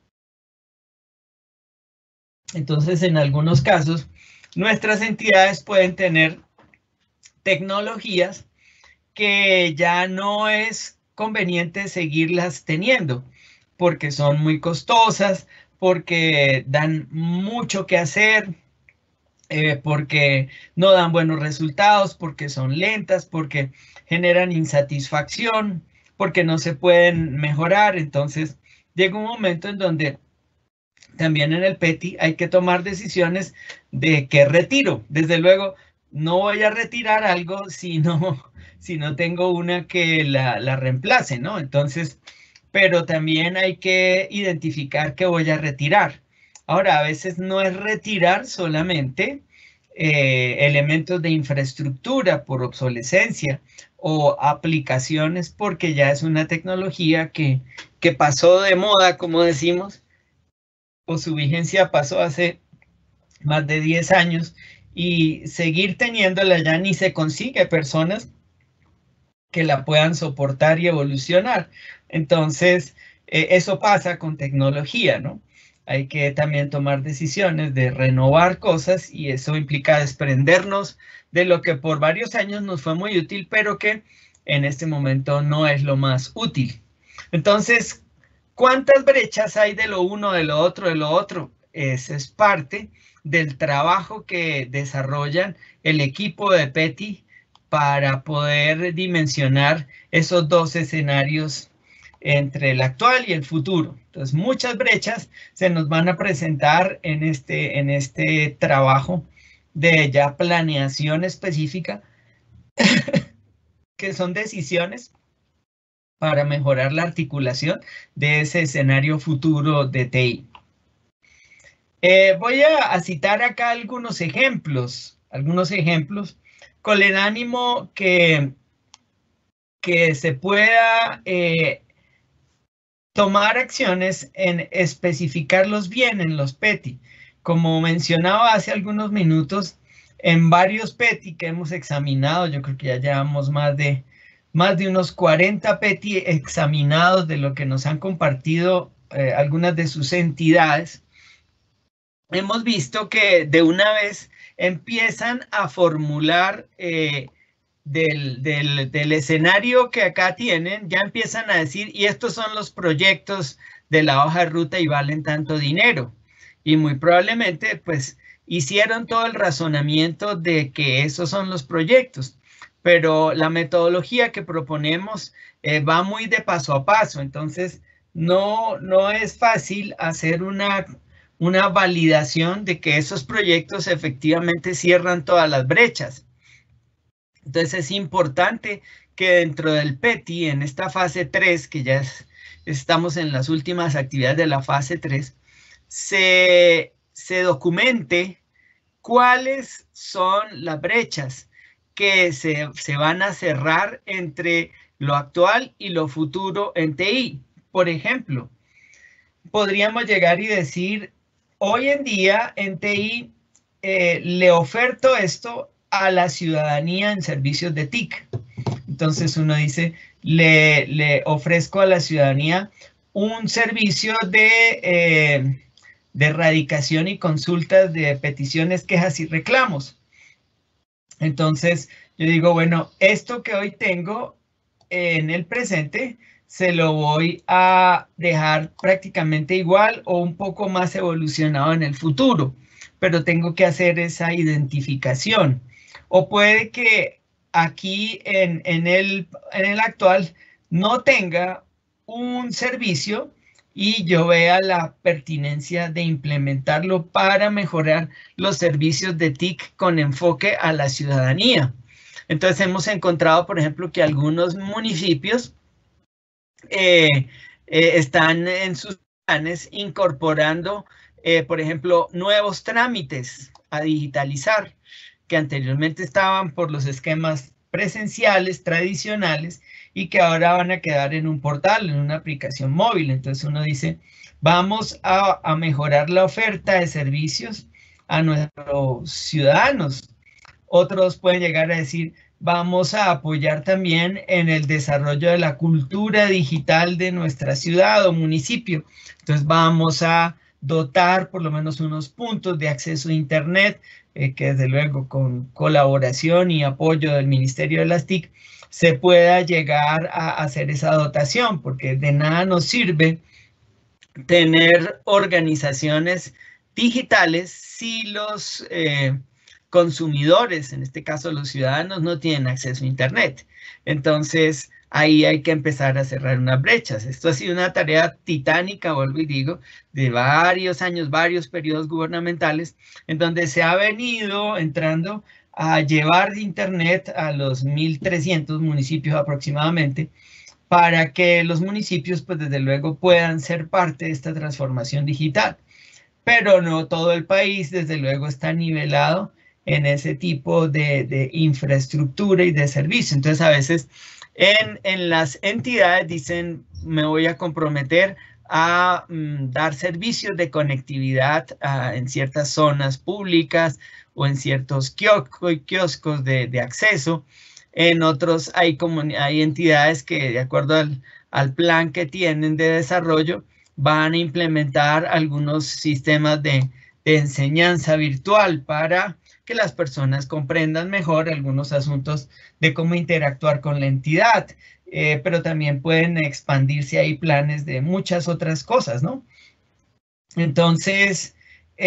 Entonces, en algunos casos, nuestras entidades pueden tener tecnologías que ya no es conveniente seguirlas teniendo, porque son muy costosas, porque dan mucho que hacer, porque no dan buenos resultados, porque son lentas, porque generan insatisfacción, porque no se pueden mejorar. Entonces, llega un momento en donde también en el PETI hay que tomar decisiones de qué retiro. Desde luego, no voy a retirar algo si no tengo una que la reemplace, ¿no? Entonces, pero también hay que identificar qué voy a retirar. Ahora, a veces no es retirar solamente elementos de infraestructura por obsolescencia o aplicaciones porque ya es una tecnología que pasó de moda, como decimos, o su vigencia pasó hace más de 10 años y seguir teniéndola ya ni se consigue personas que la puedan soportar y evolucionar. Entonces, eso pasa con tecnología, ¿no? Hay que también tomar decisiones de renovar cosas y eso implica desprendernos de lo que por varios años nos fue muy útil, pero que en este momento no es lo más útil. Entonces, ¿cuántas brechas hay de lo uno, de lo otro, de lo otro? Esa es parte del trabajo que desarrollan el equipo de PETI para poder dimensionar esos dos escenarios entre el actual y el futuro. Entonces, muchas brechas se nos van a presentar en este trabajo de ya planeación específica, que son decisiones para mejorar la articulación de ese escenario futuro de TI. Voy a citar acá algunos ejemplos con el ánimo que se pueda tomar acciones en especificarlos bien en los PETI. Como mencionaba hace algunos minutos, en varios PETI que hemos examinado, yo creo que ya llevamos más de unos 40 PETI examinados de lo que nos han compartido algunas de sus entidades, hemos visto que de una vez empiezan a formular del escenario que acá tienen, ya empiezan a decir, y estos son los proyectos de la hoja de ruta y valen tanto dinero. Y muy probablemente, pues, hicieron todo el razonamiento de que esos son los proyectos. Pero la metodología que proponemos va muy de paso a paso. Entonces, no es fácil hacer una validación de que esos proyectos efectivamente cierran todas las brechas. Entonces es importante que dentro del PETI, en esta fase 3, que ya estamos en las últimas actividades de la fase 3, se documente cuáles son las brechas que se van a cerrar entre lo actual y lo futuro en TI. Por ejemplo, podríamos llegar y decir, hoy en día en TI le oferto esto a la ciudadanía en servicios de TIC. Entonces uno dice, le ofrezco a la ciudadanía un servicio de erradicación y consultas de peticiones, quejas y reclamos. Entonces, yo digo, bueno, esto que hoy tengo en el presente, se lo voy a dejar prácticamente igual o un poco más evolucionado en el futuro, pero tengo que hacer esa identificación. O puede que aquí en el actual no tenga un servicio y yo vea la pertinencia de implementarlo para mejorar los servicios de TIC con enfoque a la ciudadanía. Entonces hemos encontrado, por ejemplo, que algunos municipios están en sus planes incorporando, por ejemplo, nuevos trámites a digitalizar, que anteriormente estaban por los esquemas presenciales, tradicionales, y que ahora van a quedar en un portal, en una aplicación móvil. Entonces uno dice, vamos a mejorar la oferta de servicios a nuestros ciudadanos. Otros pueden llegar a decir, vamos a apoyar también en el desarrollo de la cultura digital de nuestra ciudad o municipio. Entonces vamos a dotar por lo menos unos puntos de acceso a Internet, que desde luego con colaboración y apoyo del Ministerio de las TIC se pueda llegar a hacer esa dotación, porque de nada nos sirve tener organizaciones digitales si los consumidores, en este caso los ciudadanos, no tienen acceso a Internet. Entonces, ahí hay que empezar a cerrar unas brechas. Esto ha sido una tarea titánica, vuelvo y digo, de varios años, varios periodos gubernamentales, en donde se ha venido entrando a llevar Internet a los 1.300 municipios aproximadamente, para que los municipios, pues desde luego, puedan ser parte de esta transformación digital. Pero no todo el país, desde luego, está nivelado en ese tipo de infraestructura y de servicio. Entonces, a veces en las entidades dicen, me voy a comprometer a dar servicios de conectividad en ciertas zonas públicas o en ciertos kioscos de acceso. En otros hay entidades que, de acuerdo al plan que tienen de desarrollo, van a implementar algunos sistemas de enseñanza virtual para que las personas comprendan mejor algunos asuntos de cómo interactuar con la entidad, pero también pueden expandirse ahí planes de muchas otras cosas, ¿no? Entonces,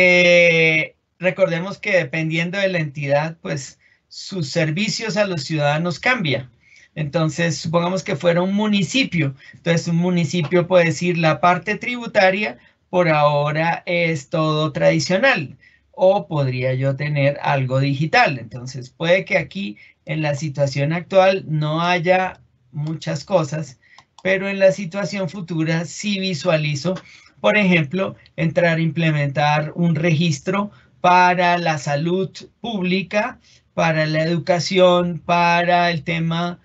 recordemos que dependiendo de la entidad, pues sus servicios a los ciudadanos cambian. Entonces, supongamos que fuera un municipio. Entonces, un municipio puede decir la parte tributaria por ahora es todo tradicional, o podría yo tener algo digital. Entonces, puede que aquí en la situación actual no haya muchas cosas, pero en la situación futura sí visualizo, por ejemplo, entrar a implementar un registro para la salud pública, para la educación, para el tema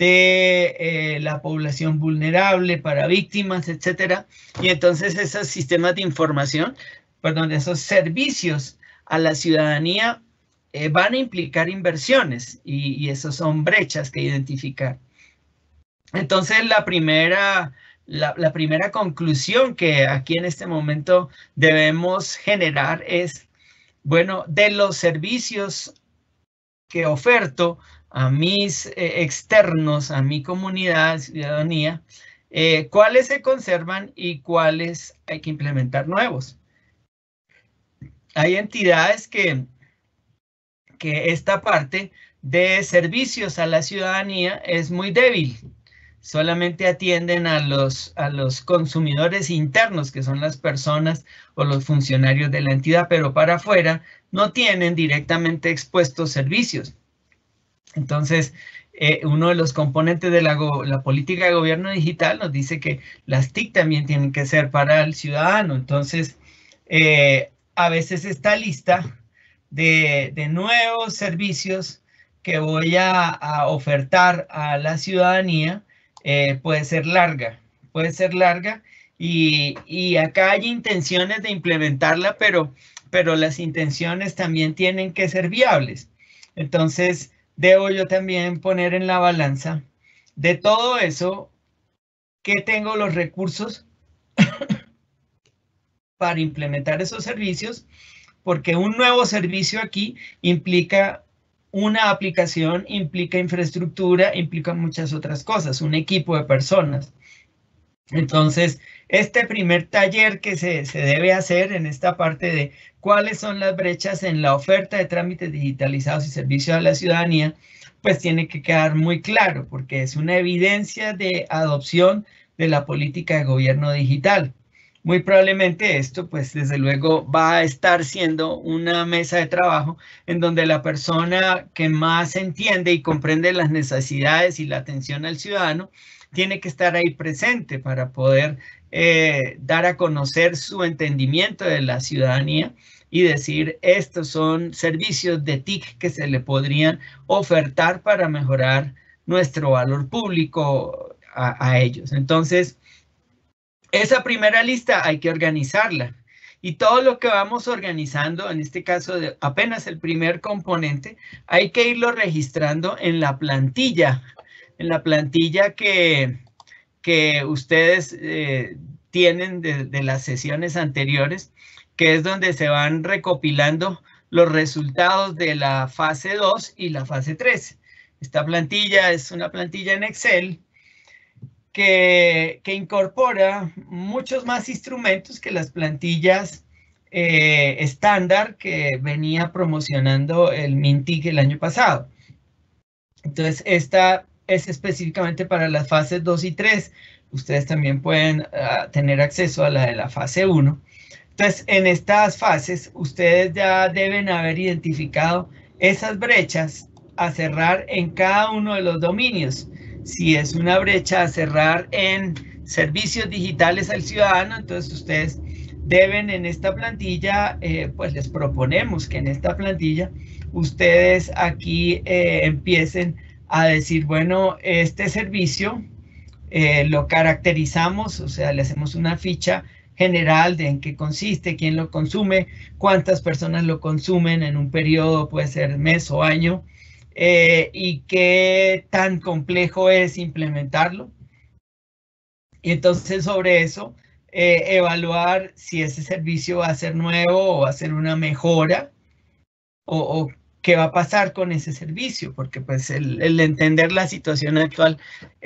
de la población vulnerable, para víctimas, etcétera. Y entonces esos sistemas de información, perdón, esos servicios a la ciudadanía van a implicar inversiones y esos son brechas que identificar. Entonces la primera conclusión que aquí en este momento debemos generar es, bueno, de los servicios que oferto a mis externos, a mi comunidad, ciudadanía, cuáles se conservan y cuáles hay que implementar nuevos. Hay entidades que esta parte de servicios a la ciudadanía es muy débil. Solamente atienden a los consumidores internos, que son las personas o los funcionarios de la entidad, pero para afuera no tienen directamente expuestos servicios. Entonces, uno de los componentes de la política de gobierno digital nos dice que las TIC también tienen que ser para el ciudadano. Entonces, a veces esta lista de nuevos servicios que voy a ofertar a la ciudadanía puede ser larga y acá hay intenciones de implementarla, pero las intenciones también tienen que ser viables. Entonces, debo yo también poner en la balanza de todo eso, que tengo los recursos para implementar esos servicios, porque un nuevo servicio aquí implica una aplicación, implica infraestructura, implica muchas otras cosas, un equipo de personas. Entonces, este primer taller que se debe hacer en esta parte de cuáles son las brechas en la oferta de trámites digitalizados y servicios a la ciudadanía, pues tiene que quedar muy claro, porque es una evidencia de adopción de la política de gobierno digital. Muy probablemente esto, pues desde luego, va a estar siendo una mesa de trabajo en donde la persona que más entiende y comprende las necesidades y la atención al ciudadano tiene que estar ahí presente para poder dar a conocer su entendimiento de la ciudadanía y decir, estos son servicios de TIC que se le podrían ofertar para mejorar nuestro valor público a ellos. Entonces, esa primera lista hay que organizarla. Y todo lo que vamos organizando, en este caso de apenas el primer componente, hay que irlo registrando en la plantilla que ustedes tienen de las sesiones anteriores, que es donde se van recopilando los resultados de la fase 2 y la fase 3. Esta plantilla es una plantilla en Excel que incorpora muchos más instrumentos que las plantillas estándar que venía promocionando el MinTIC el año pasado. Entonces, esta es específicamente para las fases 2 y 3. Ustedes también pueden tener acceso a la de la fase 1. Entonces, en estas fases, ustedes ya deben haber identificado esas brechas a cerrar en cada uno de los dominios. Si es una brecha a cerrar en servicios digitales al ciudadano, entonces ustedes deben en esta plantilla, pues les proponemos que en esta plantilla ustedes aquí empiecen a decir, bueno, este servicio lo caracterizamos, o sea, le hacemos una ficha general de en qué consiste, quién lo consume, cuántas personas lo consumen en un periodo, puede ser mes o año, y qué tan complejo es implementarlo. Y entonces sobre eso, evaluar si ese servicio va a ser nuevo o va a ser una mejora, o qué va a pasar con ese servicio, porque pues el entender la situación actual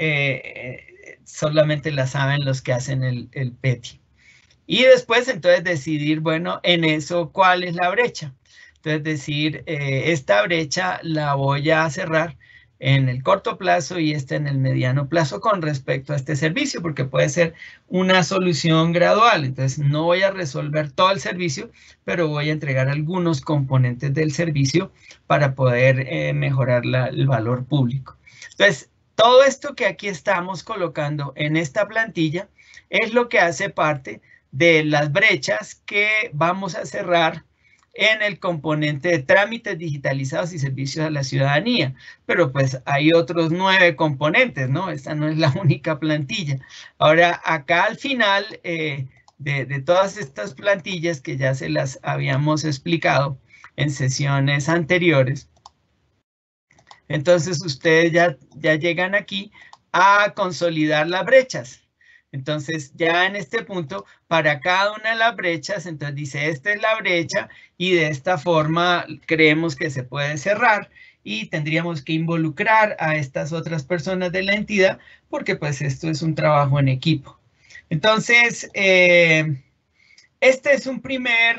solamente la saben los que hacen el PETI. Y después entonces decidir, bueno, en eso, ¿cuál es la brecha? Entonces decir, esta brecha la voy a cerrar en el corto plazo y esta en el mediano plazo con respecto a este servicio, porque puede ser una solución gradual. Entonces no voy a resolver todo el servicio, pero voy a entregar algunos componentes del servicio para poder mejorar el valor público. Entonces, todo esto que aquí estamos colocando en esta plantilla es lo que hace parte de las brechas que vamos a cerrar en el componente de trámites digitalizados y servicios a la ciudadanía. Pero pues hay otros 9 componentes, ¿no? Esta no es la única plantilla. Ahora, acá al final de todas estas plantillas que ya se las habíamos explicado en sesiones anteriores, entonces ustedes ya llegan aquí a consolidar las brechas. Entonces, ya en este punto, para cada una de las brechas, entonces dice, esta es la brecha y de esta forma creemos que se puede cerrar y tendríamos que involucrar a estas otras personas de la entidad porque pues esto es un trabajo en equipo. Entonces, este es un primer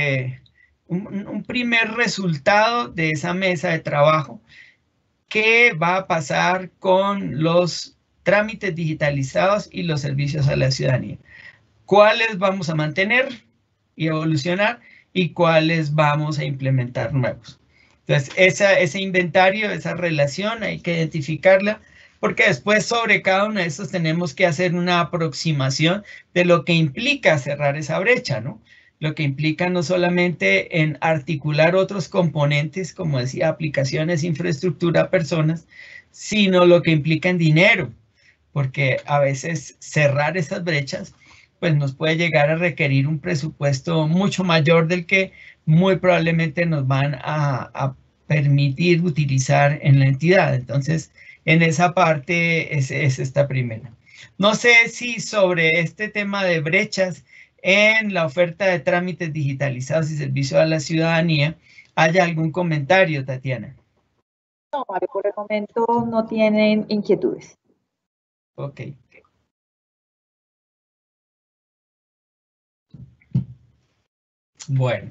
resultado de esa mesa de trabajo. ¿Qué va a pasar con los trámites digitalizados y los servicios a la ciudadanía? ¿Cuáles vamos a mantener y evolucionar y cuáles vamos a implementar nuevos? Entonces, ese inventario, esa relación, hay que identificarla, porque después sobre cada uno de esos tenemos que hacer una aproximación de lo que implica cerrar esa brecha, ¿no? Lo que implica no solamente en articular otros componentes, como decía, aplicaciones, infraestructura, personas, sino lo que implica en dinero, porque a veces cerrar esas brechas pues nos puede llegar a requerir un presupuesto mucho mayor del que muy probablemente nos van a permitir utilizar en la entidad. Entonces, en esa parte es esta primera. No sé si sobre este tema de brechas en la oferta de trámites digitalizados y servicios a la ciudadanía haya algún comentario, Tatiana. No, Mario, por el momento no tienen inquietudes. Ok. Bueno.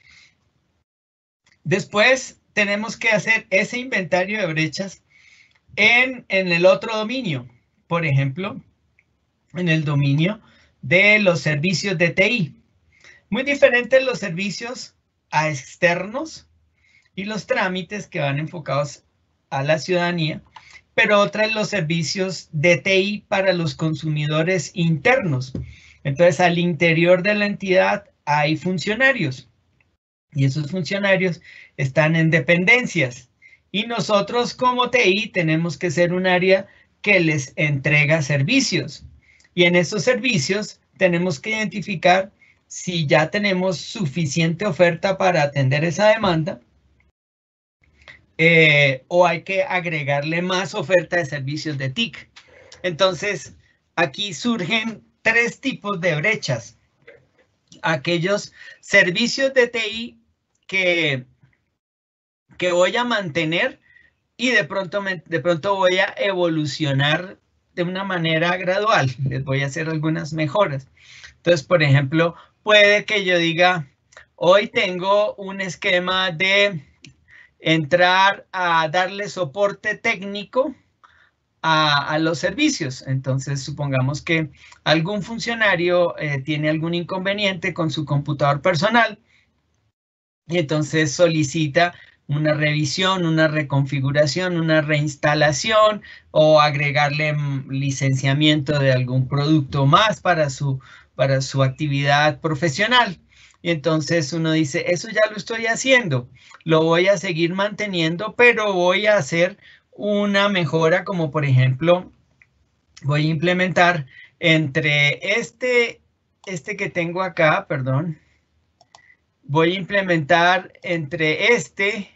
Después tenemos que hacer ese inventario de brechas en el otro dominio. Por ejemplo, en el dominio de los servicios de TI. Muy diferentes los servicios a externos y los trámites que van enfocados a la ciudadanía, pero otras los servicios de TI para los consumidores internos. Entonces, al interior de la entidad hay funcionarios y esos funcionarios están en dependencias y nosotros como TI tenemos que ser un área que les entrega servicios y en esos servicios tenemos que identificar si ya tenemos suficiente oferta para atender esa demanda o hay que agregarle más oferta de servicios de TIC. Entonces, aquí surgen tres tipos de brechas. Aquellos servicios de TI que voy a mantener y de pronto voy a evolucionar de una manera gradual. Les voy a hacer algunas mejoras. Entonces, por ejemplo, puede que yo diga, hoy tengo un esquema de entrar a darle soporte técnico a los servicios. Entonces, supongamos que algún funcionario tiene algún inconveniente con su computador personal y entonces solicita una revisión, una reconfiguración, una reinstalación o agregarle licenciamiento de algún producto más para su actividad profesional. Y entonces uno dice, eso ya lo estoy haciendo, lo voy a seguir manteniendo, pero voy a hacer una mejora como por ejemplo, voy a implementar entre este que tengo acá, perdón, voy a implementar entre este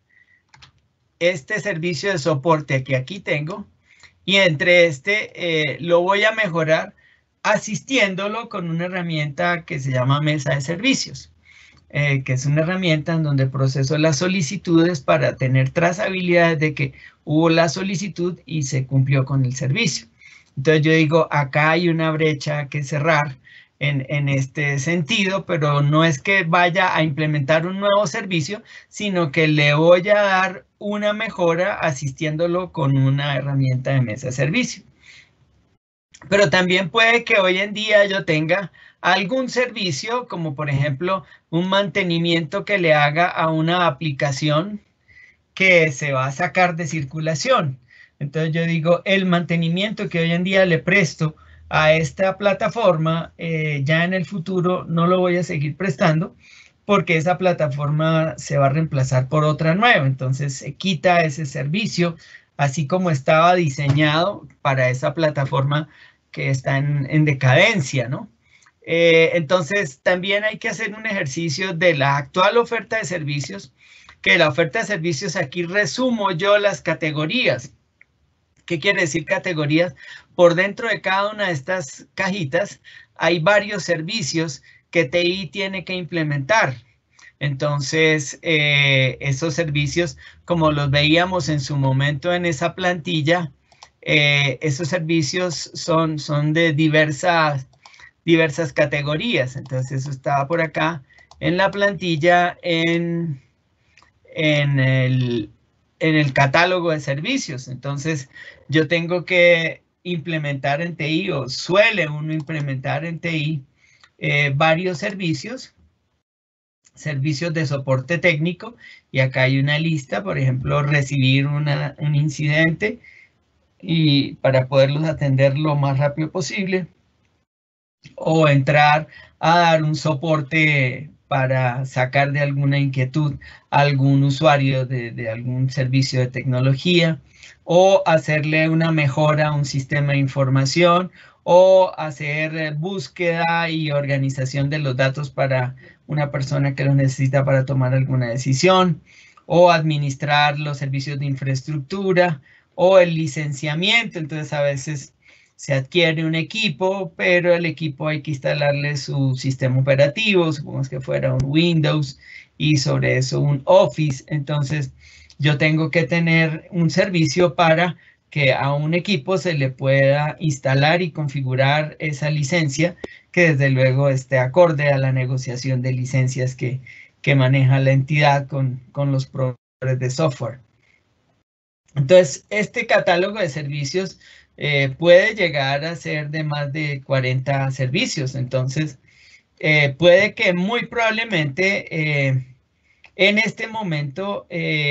servicio de soporte que aquí tengo y entre lo voy a mejorar asistiéndolo con una herramienta que se llama mesa de servicios, que es una herramienta en donde proceso las solicitudes para tener trazabilidad de que hubo la solicitud y se cumplió con el servicio. Entonces yo digo, acá hay una brecha que cerrar en este sentido, pero no es que vaya a implementar un nuevo servicio, sino que le voy a dar una mejora asistiéndolo con una herramienta de mesa de servicio. Pero también puede que hoy en día yo tenga algún servicio, como por ejemplo un mantenimiento que le haga a una aplicación que se va a sacar de circulación. Entonces yo digo, el mantenimiento que hoy en día le presto a esta plataforma, ya en el futuro no lo voy a seguir prestando porque esa plataforma se va a reemplazar por otra nueva. Entonces se quita ese servicio, así como estaba diseñado para esa plataforma que está en decadencia, ¿no? Entonces también hay que hacer un ejercicio de la actual oferta de servicios, que la oferta de servicios aquí resumo yo las categorías. ¿Qué quiere decir categorías? Por dentro de cada una de estas cajitas hay varios servicios que TI tiene que implementar. Entonces, esos servicios, como los veíamos en su momento en esa plantilla, esos servicios son de diversas categorías. Entonces, eso estaba por acá en la plantilla en el catálogo de servicios. Entonces, yo tengo que implementar en TI o suele uno implementar en TI varios servicios de soporte técnico y acá hay una lista, por ejemplo, recibir un incidente y para poderlos atender lo más rápido posible o entrar a dar un soporte para sacar de alguna inquietud a algún usuario de algún servicio de tecnología o hacerle una mejora a un sistema de información o hacer búsqueda y organización de los datos para una persona que los necesita para tomar alguna decisión o administrar los servicios de infraestructura o el licenciamiento. Entonces a veces se adquiere un equipo, pero el equipo hay que instalarle su sistema operativo, supongamos que fuera un Windows y sobre eso un Office. Entonces, yo tengo que tener un servicio para que a un equipo se le pueda instalar y configurar esa licencia que desde luego esté acorde a la negociación de licencias que maneja la entidad con los proveedores de software. Entonces, este catálogo de servicios puede llegar a ser de más de 40 servicios. Entonces, puede que muy probablemente en este momento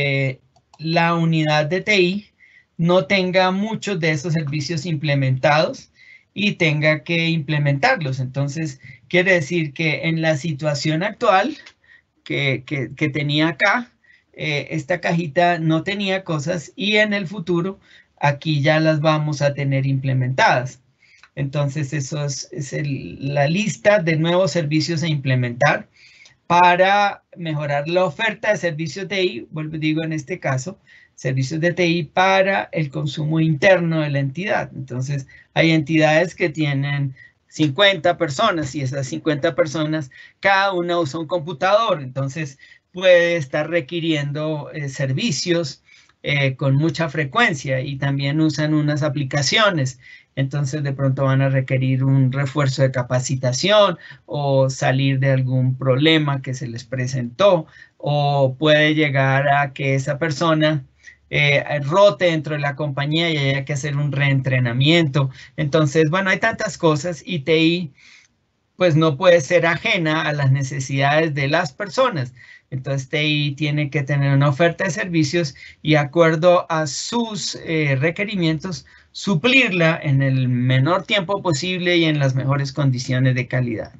la unidad de TI no tenga muchos de esos servicios implementados y tenga que implementarlos. Entonces, quiere decir que en la situación actual que tenía acá, esta cajita no tenía cosas y en el futuro aquí ya las vamos a tener implementadas. Entonces, eso es la lista de nuevos servicios a implementar para mejorar la oferta de servicios de TI, vuelvo digo en este caso, servicios de TI para el consumo interno de la entidad. Entonces, hay entidades que tienen 50 personas y esas 50 personas, cada una usa un computador. Entonces, puede estar requiriendo servicios con mucha frecuencia y también usan unas aplicaciones. Entonces, de pronto van a requerir un refuerzo de capacitación o salir de algún problema que se les presentó, o puede llegar a que esa persona rote dentro de la compañía y haya que hacer un reentrenamiento. Entonces, bueno, hay tantas cosas y TI pues no puede ser ajena a las necesidades de las personas. Entonces, TI tiene que tener una oferta de servicios y de acuerdo a sus requerimientos, suplirla en el menor tiempo posible y en las mejores condiciones de calidad.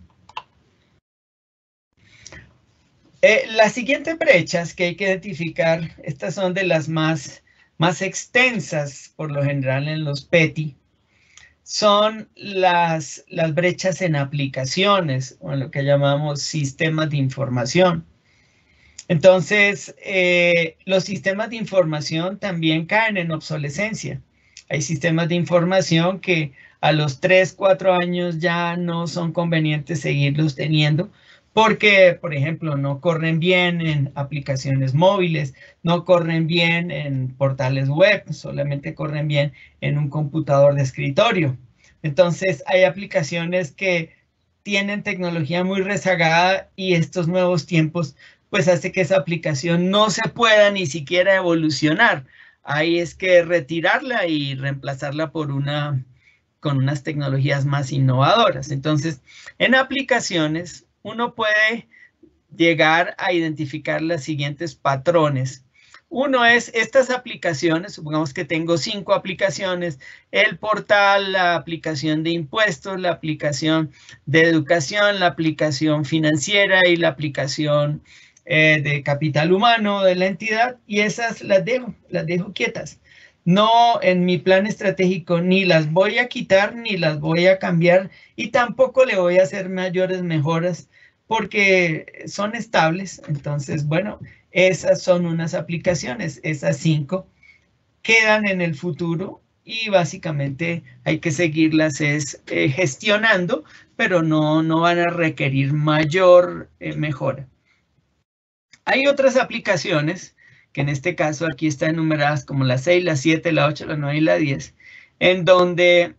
Las siguientes brechas que hay que identificar, estas son de las más extensas por lo general en los PETI, son las brechas en aplicaciones o en lo que llamamos sistemas de información. Entonces, los sistemas de información también caen en obsolescencia. Hay sistemas de información que a los 3, 4 años ya no son convenientes seguirlos teniendo porque, por ejemplo, no corren bien en aplicaciones móviles, no corren bien en portales web, solamente corren bien en un computador de escritorio. Entonces, hay aplicaciones que tienen tecnología muy rezagada y estos nuevos tiempos pues hace que esa aplicación no se pueda ni siquiera evolucionar. Ahí es que retirarla y reemplazarla por con unas tecnologías más innovadoras. Entonces, en aplicaciones, uno puede llegar a identificar los siguientes patrones. Uno es estas aplicaciones, supongamos que tengo 5 aplicaciones, el portal, la aplicación de impuestos, la aplicación de educación, la aplicación financiera y la aplicación de capital humano de la entidad, y esas las dejo quietas. No, en mi plan estratégico ni las voy a quitar ni las voy a cambiar y tampoco le voy a hacer mayores mejoras porque son estables. Entonces, bueno, esas son unas aplicaciones, esas 5 quedan en el futuro y básicamente hay que seguirlas gestionando, pero no van a requerir mayor mejora. Hay otras aplicaciones que en este caso aquí están enumeradas como la 6, la 7, la 8, la 9 y la 10, en donde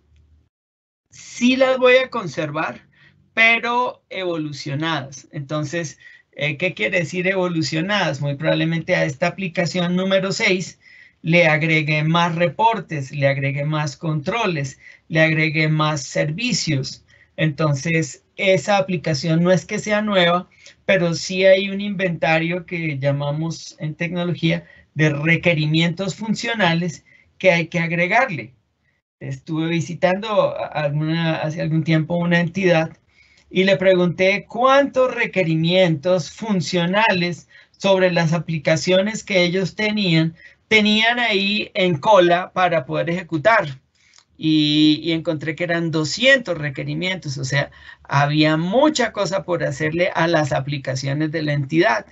sí las voy a conservar, pero evolucionadas. Entonces, ¿qué quiere decir evolucionadas? Muy probablemente a esta aplicación número 6 le agregue más reportes, le agregue más controles, le agregue más servicios. Entonces, esa aplicación no es que sea nueva, pero sí hay un inventario que llamamos en tecnología de requerimientos funcionales que hay que agregarle. Estuve visitando hace algún tiempo una entidad y le pregunté cuántos requerimientos funcionales sobre las aplicaciones que ellos tenían ahí en cola para poder ejecutar. Y encontré que eran 200 requerimientos, o sea, había mucha cosa por hacerle a las aplicaciones de la entidad.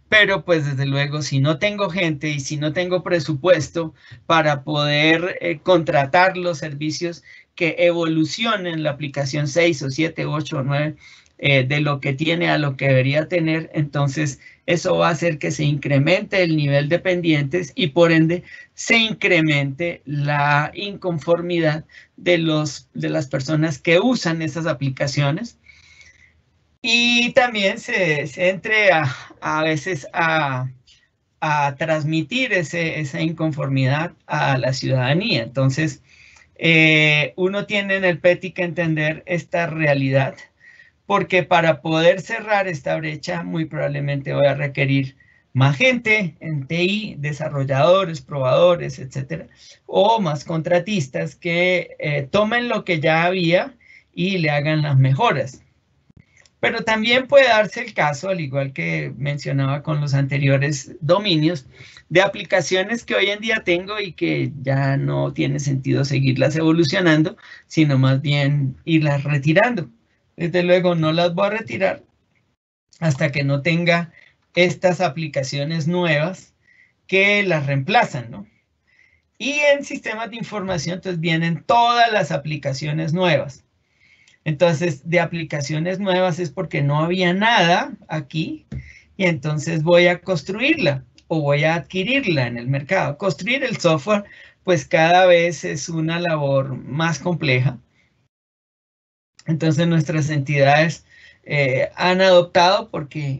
Pero pues desde luego, si no tengo gente y si no tengo presupuesto para poder contratar los servicios que evolucionen la aplicación 6 o 7, 8 o 9 de lo que tiene a lo que debería tener, entonces eso va a hacer que se incremente el nivel de pendientes y por ende se incremente la inconformidad de las personas que usan esas aplicaciones. Y también se entre a veces a transmitir esa inconformidad a la ciudadanía. Entonces, uno tiene en el PETI que entender esta realidad, porque para poder cerrar esta brecha, muy probablemente voy a requerir más gente en TI, desarrolladores, probadores, etcétera, o más contratistas que tomen lo que ya había y le hagan las mejoras. Pero también puede darse el caso, al igual que mencionaba con los anteriores dominios, de aplicaciones que hoy en día tengo y que ya no tiene sentido seguirlas evolucionando, sino más bien irlas retirando. Desde luego no las voy a retirar hasta que no tenga estas aplicaciones nuevas que las reemplazan, ¿no? Y en sistemas de información, entonces vienen todas las aplicaciones nuevas. Entonces, de aplicaciones nuevas es porque no había nada aquí y entonces voy a construirla o voy a adquirirla en el mercado. Construir el software, pues cada vez es una labor más compleja. Entonces, nuestras entidades han adoptado porque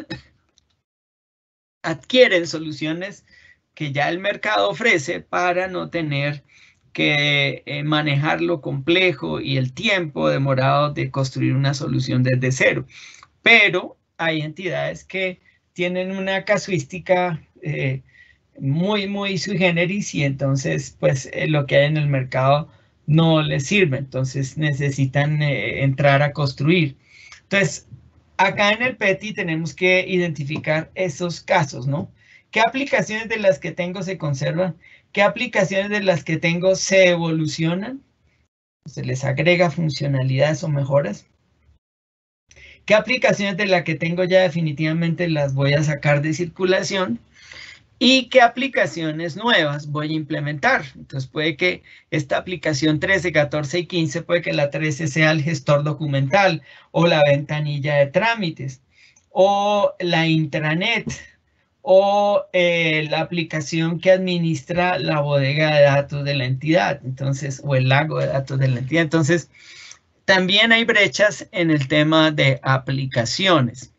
adquieren soluciones que ya el mercado ofrece para no tener que manejar lo complejo y el tiempo demorado de construir una solución desde cero. Pero hay entidades que tienen una casuística muy sui generis y entonces pues lo que hay en el mercado no les sirve. Entonces necesitan entrar a construir. Entonces, acá en el PETI tenemos que identificar esos casos, ¿no? ¿Qué aplicaciones de las que tengo se conservan? ¿Qué aplicaciones de las que tengo se evolucionan? ¿Se les agrega funcionalidades o mejoras? ¿Qué aplicaciones de las que tengo ya definitivamente las voy a sacar de circulación? ¿Y qué aplicaciones nuevas voy a implementar? Entonces puede que esta aplicación 13, 14 y 15, puede que la 13 sea el gestor documental o la ventanilla de trámites o la intranet o la aplicación que administra la bodega de datos de la entidad, entonces, o el lago de datos de la entidad. Entonces, también hay brechas en el tema de aplicaciones.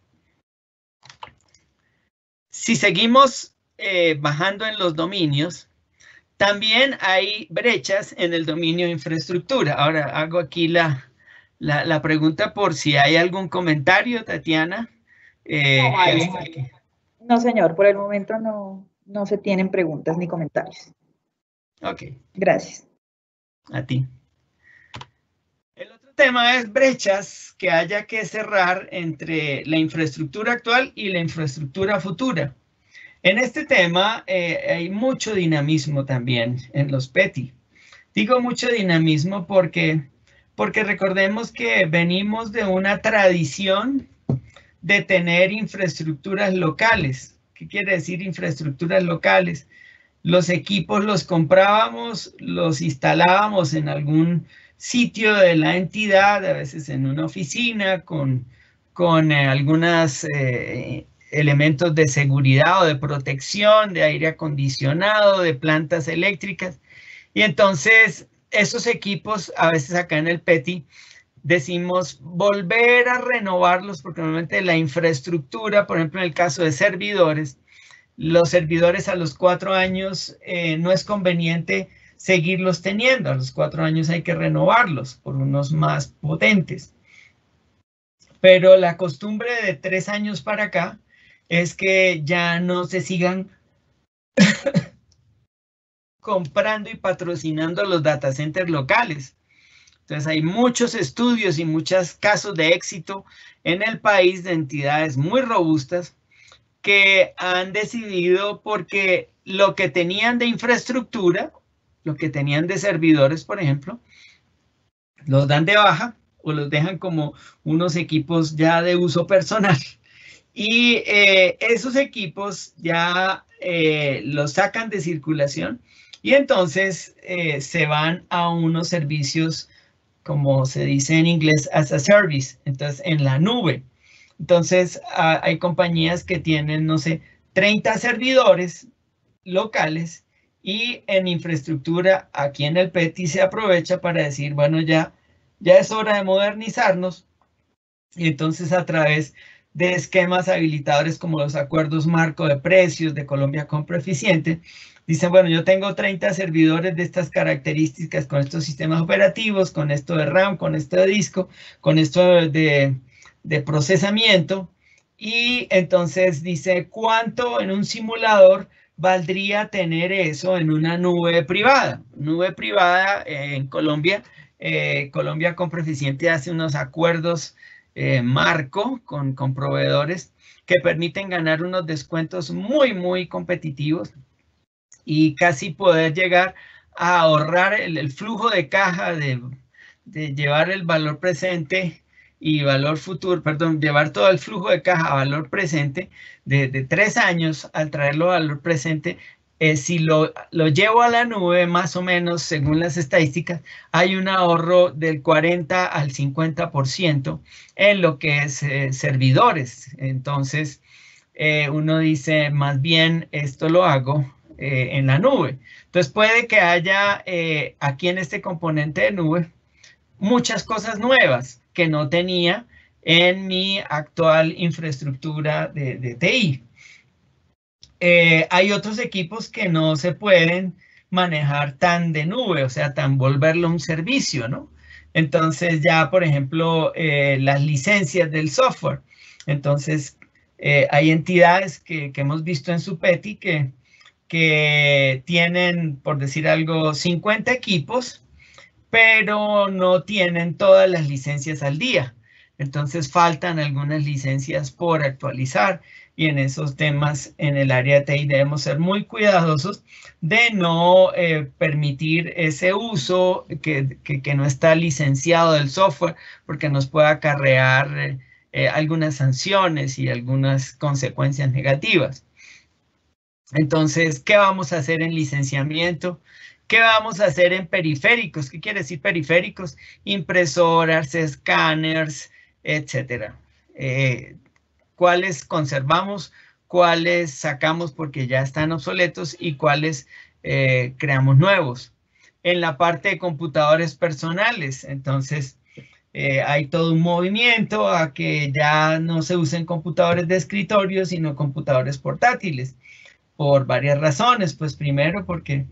Si seguimos bajando en los dominios, también hay brechas en el dominio de infraestructura. Ahora hago aquí la pregunta por si hay algún comentario, Tatiana. No, señor, por el momento no se tienen preguntas ni comentarios. Ok. Gracias. A ti. El otro tema es brechas que haya que cerrar entre la infraestructura actual y la infraestructura futura. En este tema hay mucho dinamismo también en los PETI. Digo mucho dinamismo porque recordemos que venimos de una tradición de tener infraestructuras locales. ¿Qué quiere decir infraestructuras locales? Los equipos los comprábamos, los instalábamos en algún sitio de la entidad, a veces en una oficina, con algunos elementos de seguridad o de protección, de aire acondicionado, de plantas eléctricas. Y entonces esos equipos, a veces acá en el PETI, decimos volver a renovarlos porque normalmente la infraestructura, por ejemplo en el caso de servidores, los servidores a los 4 años no es conveniente seguirlos teniendo. A los 4 años hay que renovarlos por unos más potentes. Pero la costumbre de 3 años para acá es que ya no se sigan comprando y patrocinando los data centers locales. Entonces hay muchos estudios y muchos casos de éxito en el país de entidades muy robustas que han decidido porque lo que tenían de infraestructura, lo que tenían de servidores, por ejemplo, los dan de baja o los dejan como unos equipos ya de uso personal Y esos equipos ya los sacan de circulación y entonces se van a unos servicios, como se dice en inglés, as a service, entonces en la nube. Entonces hay compañías que tienen, no sé, 30 servidores locales y en infraestructura aquí en el PETI se aprovecha para decir, bueno, ya es hora de modernizarnos. Y entonces a través de esquemas habilitadores como los acuerdos marco de precios de Colombia Compra Eficiente, dicen, bueno, yo tengo 30 servidores de estas características con estos sistemas operativos, con esto de RAM, con esto de disco, con esto de procesamiento. Y entonces dice, ¿cuánto en un simulador valdría tener eso en una nube privada? Nube privada en Colombia, Colombia Compra Eficiente hace unos acuerdos marco con proveedores que permiten ganar unos descuentos muy competitivos y casi poder llegar a ahorrar el flujo de caja de llevar el valor presente y valor futuro, perdón, llevar todo el flujo de caja a valor presente de 3 años al traerlo a valor presente. Si lo llevo a la nube, más o menos, según las estadísticas, hay un ahorro del 40 al 50% en lo que es servidores. Entonces, uno dice, más bien, esto lo hago en la nube. Entonces, puede que haya aquí en este componente de nube muchas cosas nuevas que no tenía en mi actual infraestructura de TI. Hay otros equipos que no se pueden manejar tan de nube, o sea, tan volverlo un servicio, ¿no? Entonces ya, por ejemplo, las licencias del software. Entonces, hay entidades que hemos visto en su PETI que tienen, por decir algo, 50 equipos, pero no tienen todas las licencias al día. Entonces faltan algunas licencias por actualizar y en esos temas en el área de TI debemos ser muy cuidadosos de no permitir ese uso que no está licenciado del software porque nos puede acarrear algunas sanciones y algunas consecuencias negativas. Entonces, ¿qué vamos a hacer en licenciamiento? ¿Qué vamos a hacer en periféricos? ¿Qué quiere decir periféricos? Impresoras, escáneres, etcétera. ¿Cuáles conservamos? ¿Cuáles sacamos porque ya están obsoletos? Y cuáles creamos nuevos. En la parte de computadores personales, entonces, hay todo un movimiento a que ya no se usen computadores de escritorio, sino computadores portátiles. Por varias razones. Pues primero porque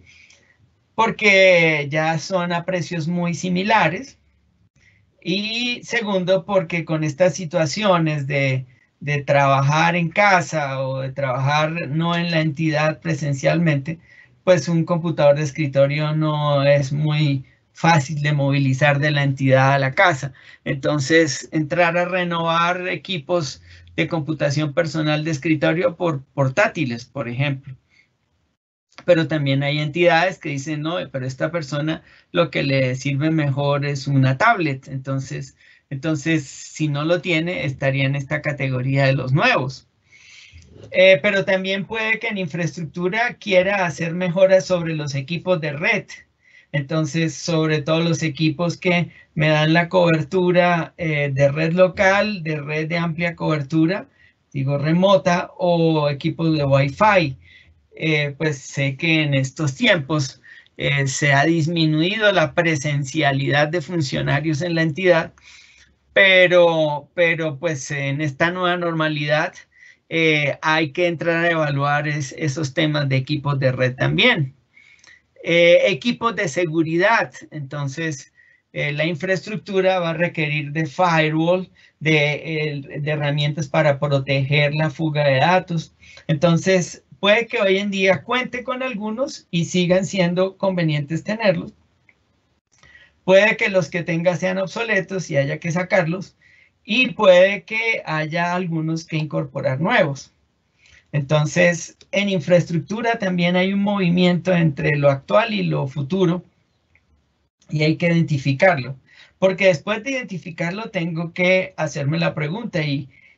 ya son a precios muy similares. Y segundo, porque con estas situaciones de trabajar en casa o de trabajar no en la entidad presencialmente, pues un computador de escritorio no es muy fácil de movilizar de la entidad a la casa. Entonces, entrar a renovar equipos de computación personal de escritorio por portátiles, por ejemplo. Pero también hay entidades que dicen, no, pero esta persona lo que le sirve mejor es una tablet. Entonces, si no lo tiene, estaría en esta categoría de los nuevos. Pero también puede que en infraestructura quiera hacer mejoras sobre los equipos de red. Entonces, sobre todo los equipos que me dan la cobertura de red local, de red de amplia cobertura, digo remota, o equipos de Wi-Fi. Pues sé que en estos tiempos se ha disminuido la presencialidad de funcionarios en la entidad, pero pues en esta nueva normalidad hay que entrar a evaluar esos temas de equipos de red también. Equipos de seguridad, entonces la infraestructura va a requerir de firewall, de herramientas para proteger la fuga de datos. Entonces, puede que hoy en día cuente con algunos y sigan siendo convenientes tenerlos. Puede que los que tenga sean obsoletos y haya que sacarlos. Y puede que haya algunos que incorporar nuevos. Entonces, en infraestructura también hay un movimiento entre lo actual y lo futuro. Y hay que identificarlo. Porque después de identificarlo tengo que hacerme la pregunta. ¿Y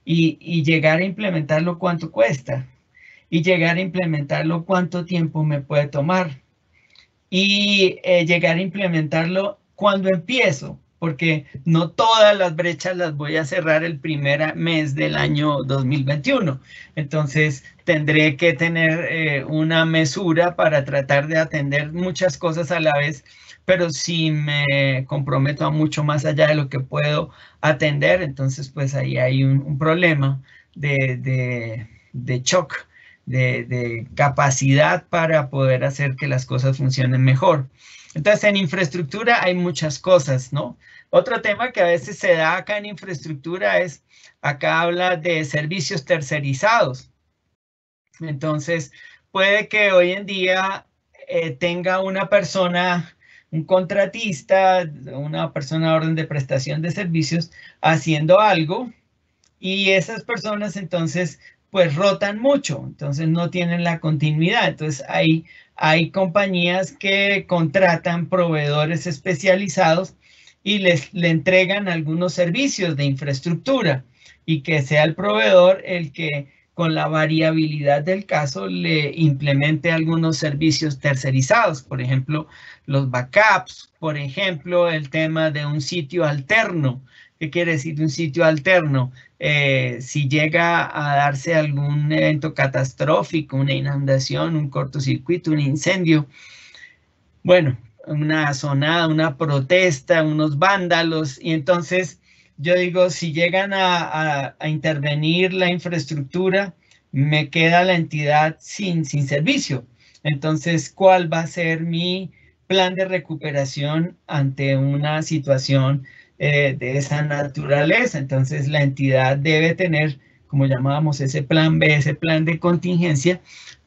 y llegar a implementarlo cuánto cuesta, y llegar a implementarlo cuánto tiempo me puede tomar, y llegar a implementarlo cuando empiezo, porque no todas las brechas las voy a cerrar el primer mes del año 2021. Entonces tendré que tener una mesura para tratar de atender muchas cosas a la vez, pero si me comprometo a mucho más allá de lo que puedo atender, entonces pues ahí hay un problema de shock, de capacidad para poder hacer que las cosas funcionen mejor. Entonces, en infraestructura hay muchas cosas, ¿no? Otro tema que a veces se da acá en infraestructura es, acá habla de servicios tercerizados. Entonces, puede que hoy en día tenga una persona, un contratista, una persona de orden de prestación de servicios haciendo algo, y esas personas entonces pues rotan mucho, entonces no tienen la continuidad. Entonces hay compañías que contratan proveedores especializados y le entregan algunos servicios de infraestructura, y que sea el proveedor el que con la variabilidad del caso le implemente algunos servicios tercerizados, por ejemplo, los backups, por ejemplo, el tema de un sitio alterno. ¿Qué quiere decir un sitio alterno? Si llega a darse algún evento catastrófico, una inundación, un cortocircuito, un incendio, bueno, una sonada, una protesta, unos vándalos, y entonces yo digo, si llegan a intervenir la infraestructura, me queda la entidad sin servicio. Entonces, ¿cuál va a ser mi plan de recuperación ante una situación de esa naturaleza? Entonces, la entidad debe tener, como llamábamos, ese plan B, ese plan de contingencia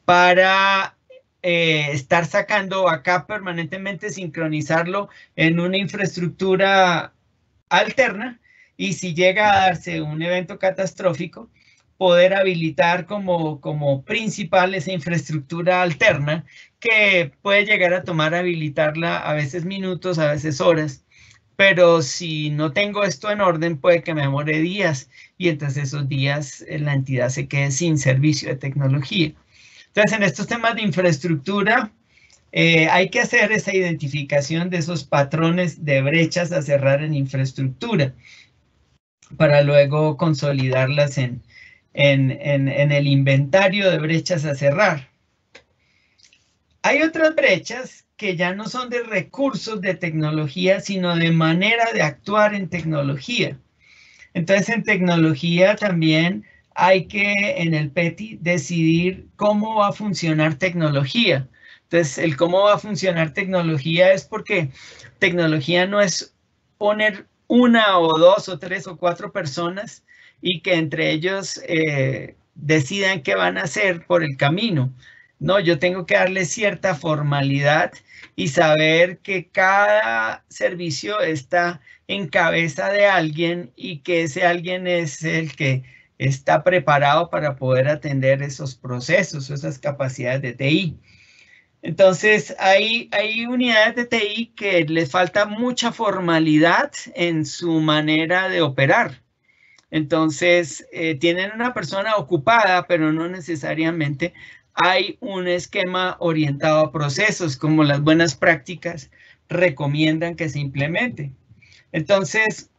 para estar sacando acá permanentemente, sincronizarlo en una infraestructura alterna, y si llega a darse un evento catastrófico, poder habilitar como principal esa infraestructura alterna, que puede llegar a tomar habilitarla a veces minutos, a veces horas. Pero si no tengo esto en orden, puede que me demore días, y entonces esos días la entidad se quede sin servicio de tecnología. Entonces, en estos temas de infraestructura, hay que hacer esa identificación de esos patrones de brechas a cerrar en infraestructura, para luego consolidarlas en el inventario de brechas a cerrar. Hay otras brechas que ya no son de recursos de tecnología, sino de manera de actuar en tecnología. Entonces, en tecnología también hay que, en el PETI, decidir cómo va a funcionar tecnología. Entonces, el cómo va a funcionar tecnología es porque tecnología no es poner una o dos o tres o cuatro personas y que entre ellos decidan qué van a hacer por el camino. No, yo tengo que darle cierta formalidad y saber que cada servicio está en cabeza de alguien, y que ese alguien es el que está preparado para poder atender esos procesos o esas capacidades de TI. Entonces, hay unidades de TI que les falta mucha formalidad en su manera de operar. Entonces, tienen una persona ocupada, pero no necesariamente hay un esquema orientado a procesos, como las buenas prácticas recomiendan que se implemente. Entonces,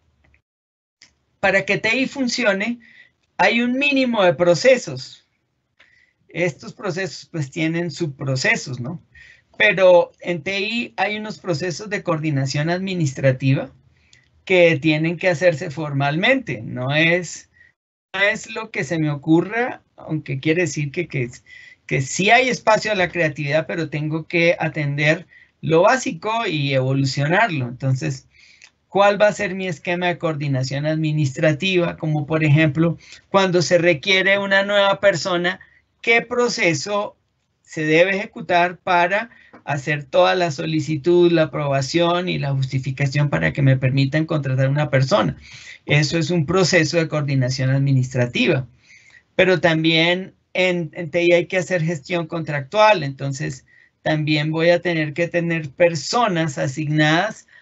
para que TI funcione, hay un mínimo de procesos. Estos procesos pues tienen subprocesos, ¿no? Pero en TI hay unos procesos de coordinación administrativa que tienen que hacerse formalmente. No es lo que se me ocurra, aunque quiere decir que sí hay espacio a la creatividad, pero tengo que atender lo básico y evolucionarlo. Entonces, ¿cuál va a ser mi esquema de coordinación administrativa? Como por ejemplo, cuando se requiere una nueva persona, ¿qué proceso se debe ejecutar para hacer toda la solicitud, la aprobación y la justificación para que me permitan contratar una persona? Eso es un proceso de coordinación administrativa. Pero también en TI hay que hacer gestión contractual. Entonces, también voy a tener que tener personas asignadas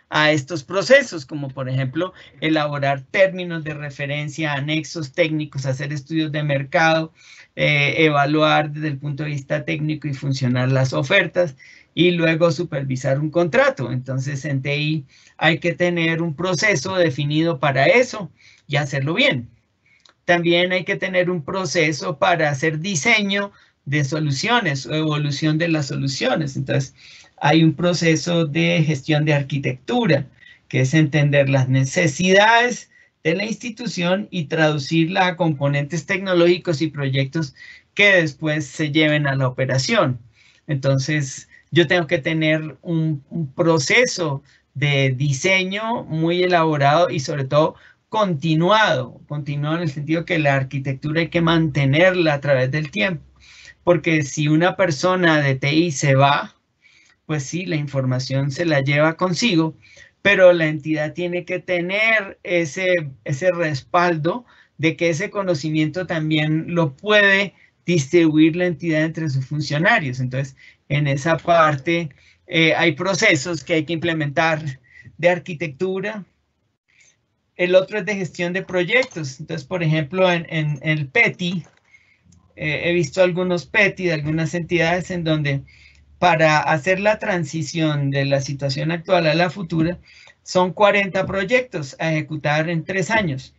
a estos procesos, como por ejemplo, elaborar términos de referencia, anexos técnicos, hacer estudios de mercado, evaluar desde el punto de vista técnico y funcional las ofertas y luego supervisar un contrato. Entonces, en TI hay que tener un proceso definido para eso y hacerlo bien. También hay que tener un proceso para hacer diseño de soluciones o evolución de las soluciones. Entonces, hay un proceso de gestión de arquitectura, que es entender las necesidades de la institución y traducirla a componentes tecnológicos y proyectos que después se lleven a la operación. Entonces, yo tengo que tener un proceso de diseño muy elaborado y sobre todo continuado en el sentido que la arquitectura hay que mantenerla a través del tiempo, porque si una persona de TI se va, pues sí, la información se la lleva consigo, pero la entidad tiene que tener ese respaldo de que ese conocimiento también lo puede distribuir la entidad entre sus funcionarios. Entonces, en esa parte hay procesos que hay que implementar de arquitectura. El otro es de gestión de proyectos. Entonces, por ejemplo, en el PETI, he visto algunos PETI de algunas entidades en donde para hacer la transición de la situación actual a la futura, son 40 proyectos a ejecutar en 3 años.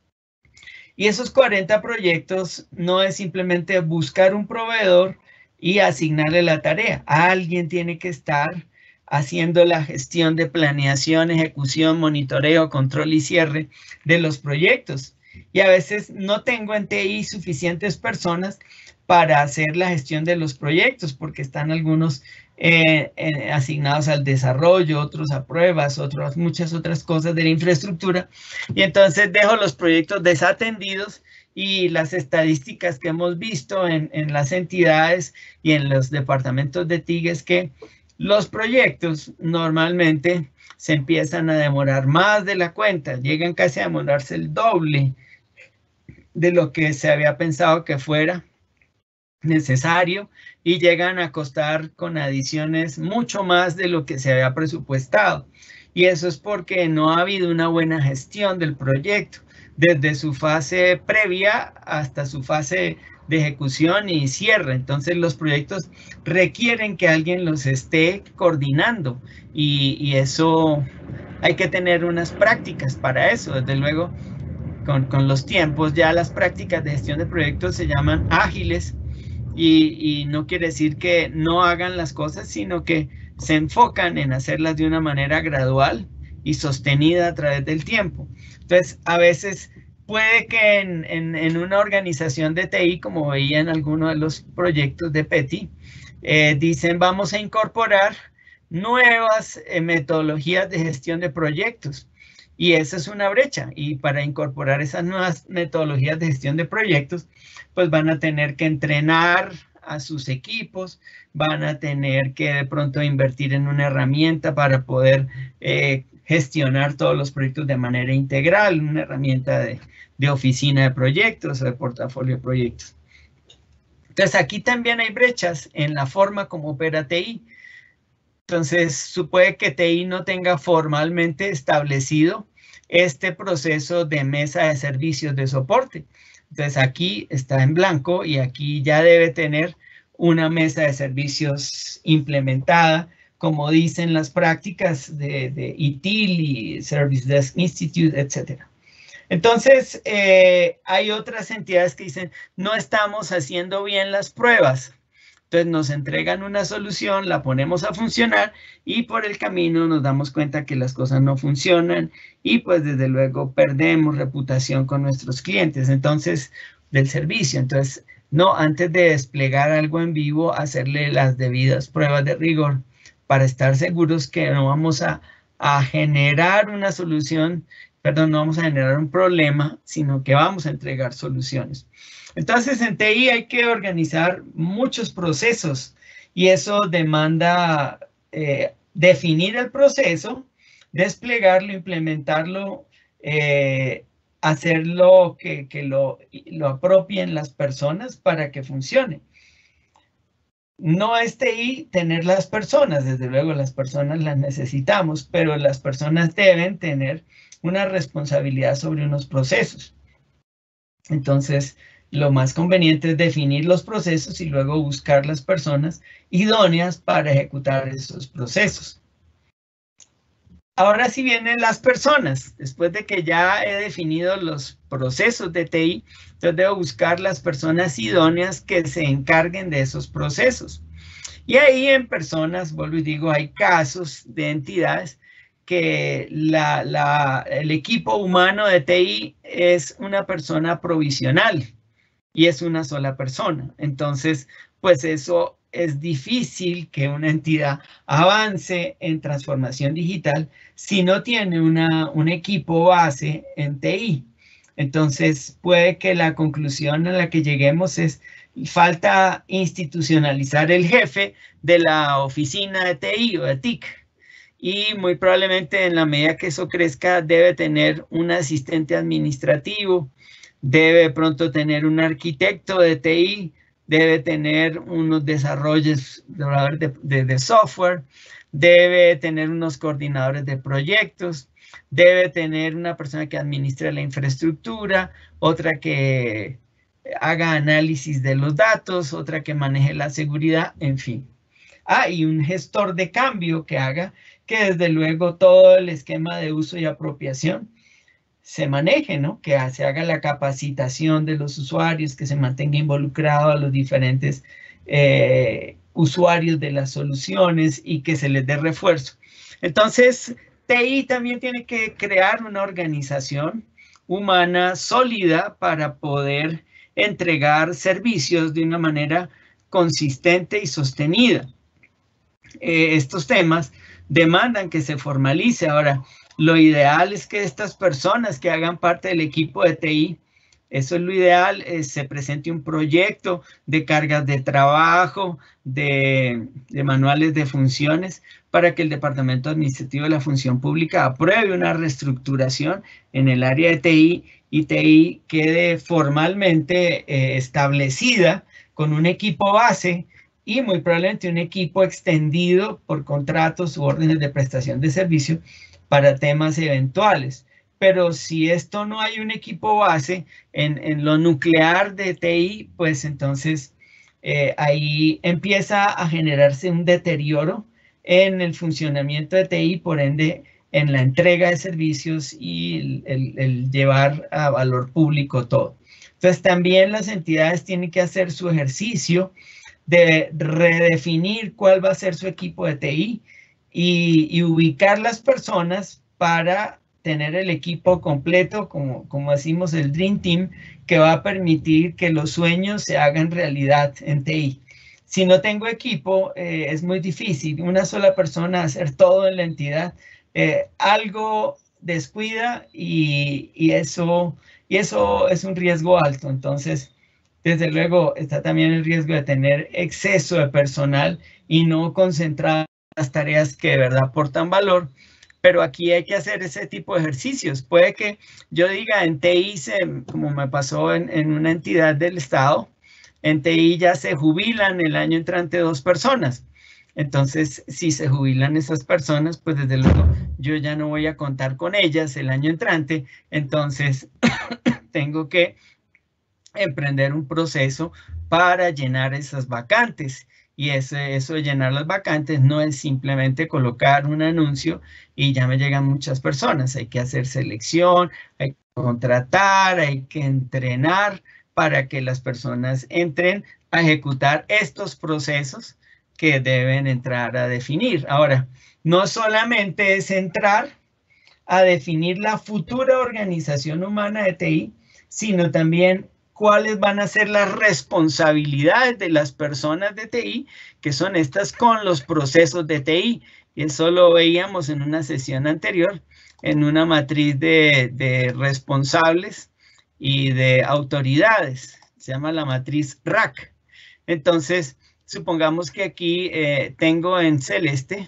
Y esos 40 proyectos no es simplemente buscar un proveedor y asignarle la tarea. Alguien tiene que estar haciendo la gestión de planeación, ejecución, monitoreo, control y cierre de los proyectos. Y a veces no tengo en TI suficientes personas para hacer la gestión de los proyectos, porque están algunos asignados al desarrollo, otros a pruebas, muchas otras cosas de la infraestructura. Y entonces dejo los proyectos desatendidos y las estadísticas que hemos visto en las entidades y en los departamentos de TIC es que los proyectos normalmente se empiezan a demorar más de la cuenta, llegan casi a demorarse el doble de lo que se había pensado que fuera necesario y llegan a costar con adiciones mucho más de lo que se había presupuestado. Y eso es porque no ha habido una buena gestión del proyecto, desde su fase previa hasta su fase de ejecución y cierre. Entonces los proyectos requieren que alguien los esté coordinando y eso hay que tener unas prácticas para eso. Desde luego, con los tiempos ya las prácticas de gestión de proyectos se llaman ágiles y no quiere decir que no hagan las cosas, sino que se enfocan en hacerlas de una manera gradual y sostenida a través del tiempo. Entonces, a veces puede que en una organización de TI, como veía en alguno de los proyectos de PETI, dicen vamos a incorporar nuevas metodologías de gestión de proyectos. Y esa es una brecha. Y para incorporar esas nuevas metodologías de gestión de proyectos, pues van a tener que entrenar a sus equipos, van a tener que de pronto invertir en una herramienta para poder gestionar todos los proyectos de manera integral, una herramienta de oficina de proyectos o de portafolio de proyectos. Entonces, aquí también hay brechas en la forma como opera TI. Entonces, supone que TI no tenga formalmente establecido este proceso de mesa de servicios de soporte. Entonces, aquí está en blanco y aquí ya debe tener una mesa de servicios implementada, como dicen las prácticas de ITIL y Service Desk Institute, etc. Entonces, hay otras entidades que dicen, no estamos haciendo bien las pruebas. Entonces nos entregan una solución, la ponemos a funcionar y por el camino nos damos cuenta que las cosas no funcionan y pues desde luego perdemos reputación con nuestros clientes, entonces, del servicio. Entonces, no, antes de desplegar algo en vivo, hacerle las debidas pruebas de rigor para estar seguros que no vamos a generar una solución, perdón, no vamos a generar un problema, sino que vamos a entregar soluciones. Entonces, en TI hay que organizar muchos procesos y eso demanda definir el proceso, desplegarlo, implementarlo, hacerlo que lo apropien las personas para que funcione. No es TI tener las personas, desde luego las personas las necesitamos, pero las personas deben tener una responsabilidad sobre unos procesos. Entonces, lo más conveniente es definir los procesos y luego buscar las personas idóneas para ejecutar esos procesos. Ahora sí vienen las personas. Después de que ya he definido los procesos de TI, entonces debo buscar las personas idóneas que se encarguen de esos procesos. Y ahí en personas, vuelvo y digo, hay casos de entidades que el equipo humano de TI es una persona provisional y es una sola persona. Entonces, pues eso es difícil que una entidad avance en transformación digital si no tiene un equipo base en TI. Entonces, puede que la conclusión a la que lleguemos es falta institucionalizar el jefe de la oficina de TI o de TIC. Y muy probablemente en la medida que eso crezca debe tener un asistente administrativo, debe pronto tener un arquitecto de TI, debe tener unos desarrollos de software, debe tener unos coordinadores de proyectos, debe tener una persona que administre la infraestructura, otra que haga análisis de los datos, otra que maneje la seguridad, en fin. Y un gestor de cambio que haga que desde luego todo el esquema de uso y apropiación se maneje, ¿no? Que se haga la capacitación de los usuarios, que se mantenga involucrado a los diferentes usuarios de las soluciones y que se les dé refuerzo. Entonces, TI también tiene que crear una organización humana sólida para poder entregar servicios de una manera consistente y sostenida. Estos temas demandan que se formalice. Ahora, lo ideal es que estas personas que hagan parte del equipo de TI, eso es lo ideal, se presente un proyecto de cargas de trabajo, de manuales de funciones, para que el Departamento Administrativo de la Función Pública apruebe una reestructuración en el área de TI y TI quede formalmente establecida con un equipo base y muy probablemente un equipo extendido por contratos u órdenes de prestación de servicio para temas eventuales. Pero si esto no hay un equipo base en lo nuclear de TI, pues entonces ahí empieza a generarse un deterioro en el funcionamiento de TI, por ende en la entrega de servicios y el llevar a valor público todo. Entonces también las entidades tienen que hacer su ejercicio de redefinir cuál va a ser su equipo de TI y ubicar las personas para tener el equipo completo, como decimos, el Dream Team, que va a permitir que los sueños se hagan realidad en TI. Si no tengo equipo, es muy difícil. Una sola persona hacer todo en la entidad, algo descuida y eso es un riesgo alto. Entonces, desde luego, está también el riesgo de tener exceso de personal y no concentrar las tareas que de verdad aportan valor. Pero aquí hay que hacer ese tipo de ejercicios. Puede que yo diga en TI, como me pasó en una entidad del Estado, en TI ya se jubilan el año entrante 2 personas. Entonces, si se jubilan esas personas, pues desde luego yo ya no voy a contar con ellas el año entrante. Entonces, tengo que emprender un proceso para llenar esas vacantes. Y eso de llenar las vacantes no es simplemente colocar un anuncio y ya me llegan muchas personas. Hay que hacer selección, hay que contratar, hay que entrenar para que las personas entren a ejecutar estos procesos que deben entrar a definir. Ahora, no solamente es entrar a definir la futura organización humana de TI, sino también cuáles van a ser las responsabilidades de las personas de TI, que son estas con los procesos de TI. Y eso lo veíamos en una sesión anterior, en una matriz de responsables y de autoridades. Se llama la matriz RAC. Entonces, supongamos que aquí tengo en celeste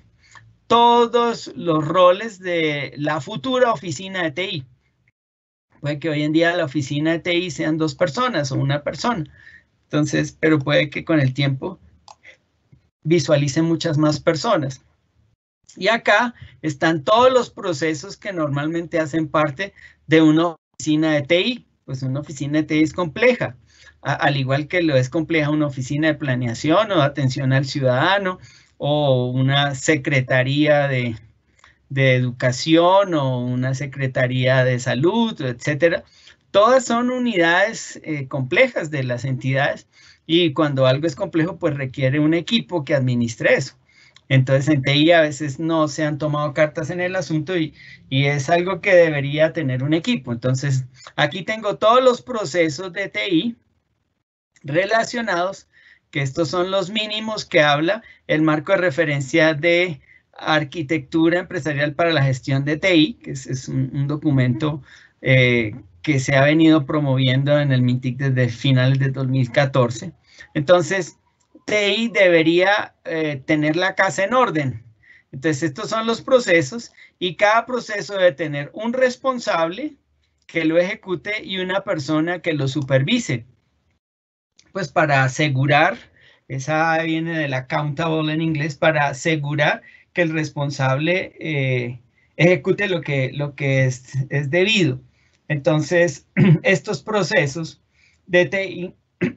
todos los roles de la futura oficina de TI. Puede que hoy en día la oficina de TI sean 2 personas o una persona. Entonces, pero puede que con el tiempo visualicen muchas más personas. Y acá están todos los procesos que normalmente hacen parte de una oficina de TI. Pues una oficina de TI es compleja, al igual que lo es compleja una oficina de planeación o de atención al ciudadano o una secretaría de educación o una secretaría de salud, etcétera. Todas son unidades complejas de las entidades y cuando algo es complejo, pues requiere un equipo que administre eso. Entonces, en TI a veces no se han tomado cartas en el asunto y es algo que debería tener un equipo. Entonces, aquí tengo todos los procesos de TI relacionados, que estos son los mínimos que habla el marco de referencia de arquitectura empresarial para la gestión de TI, que es un documento que se ha venido promoviendo en el MINTIC desde finales de 2014. Entonces, TI debería tener la casa en orden. Entonces, estos son los procesos y cada proceso debe tener un responsable que lo ejecute y una persona que lo supervise. Pues para asegurar, esa viene del accountable en inglés, para asegurar que el responsable ejecute lo que es debido. Entonces, estos procesos de TI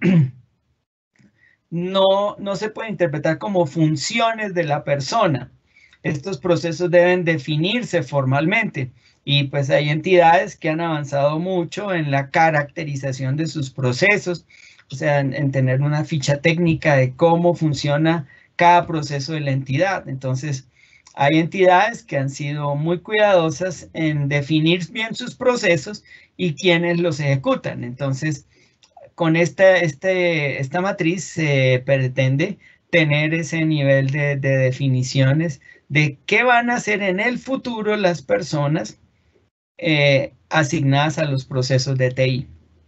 no se pueden interpretar como funciones de la persona. Estos procesos deben definirse formalmente y pues hay entidades que han avanzado mucho en la caracterización de sus procesos, o sea, en tener una ficha técnica de cómo funciona cada proceso de la entidad. Entonces, hay entidades que han sido muy cuidadosas en definir bien sus procesos y quiénes los ejecutan. Entonces, con esta matriz se pretende tener ese nivel de definiciones de qué van a hacer en el futuro las personas asignadas a los procesos de TI.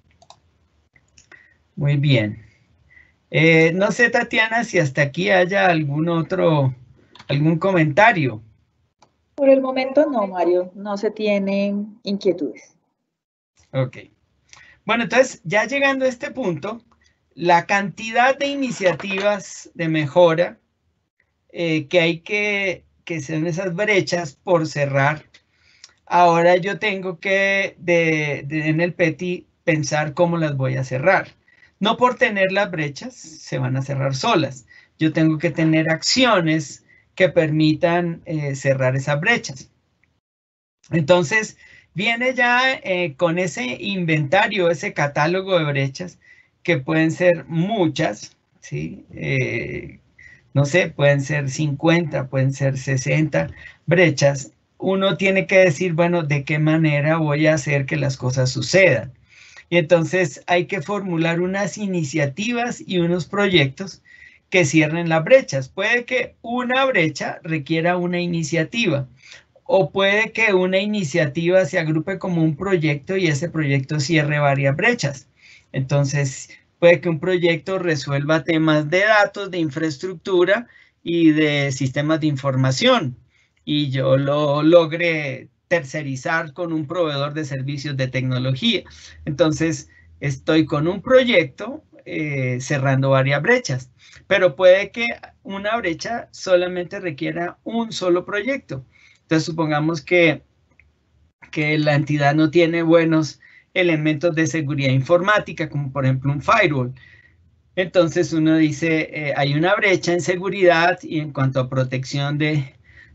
Muy bien. No sé, Tatiana, si hasta aquí haya algún comentario. Por el momento no, Mario, no se tienen inquietudes. Ok. Bueno, entonces, ya llegando a este punto, la cantidad de iniciativas de mejora que hay que sean esas brechas por cerrar. Ahora yo tengo que, en el PETI, pensar cómo las voy a cerrar. No por tener las brechas, se van a cerrar solas. Yo tengo que tener acciones que permitan cerrar esas brechas. Entonces, viene ya con ese inventario, ese catálogo de brechas, que pueden ser muchas, ¿sí? No sé, pueden ser 50, pueden ser 60 brechas. Uno tiene que decir, bueno, ¿de qué manera voy a hacer que las cosas sucedan? Y entonces hay que formular unas iniciativas y unos proyectos que cierren las brechas. Puede que una brecha requiera una iniciativa, o puede que una iniciativa se agrupe como un proyecto y ese proyecto cierre varias brechas. Entonces, puede que un proyecto resuelva temas de datos, de infraestructura y de sistemas de información, y yo lo logre tercerizar con un proveedor de servicios de tecnología. Entonces, estoy con un proyecto cerrando varias brechas, pero puede que una brecha solamente requiera un solo proyecto. Entonces, supongamos que la entidad no tiene buenos elementos de seguridad informática, como por ejemplo un firewall. Entonces uno dice, hay una brecha en seguridad y en cuanto a protección de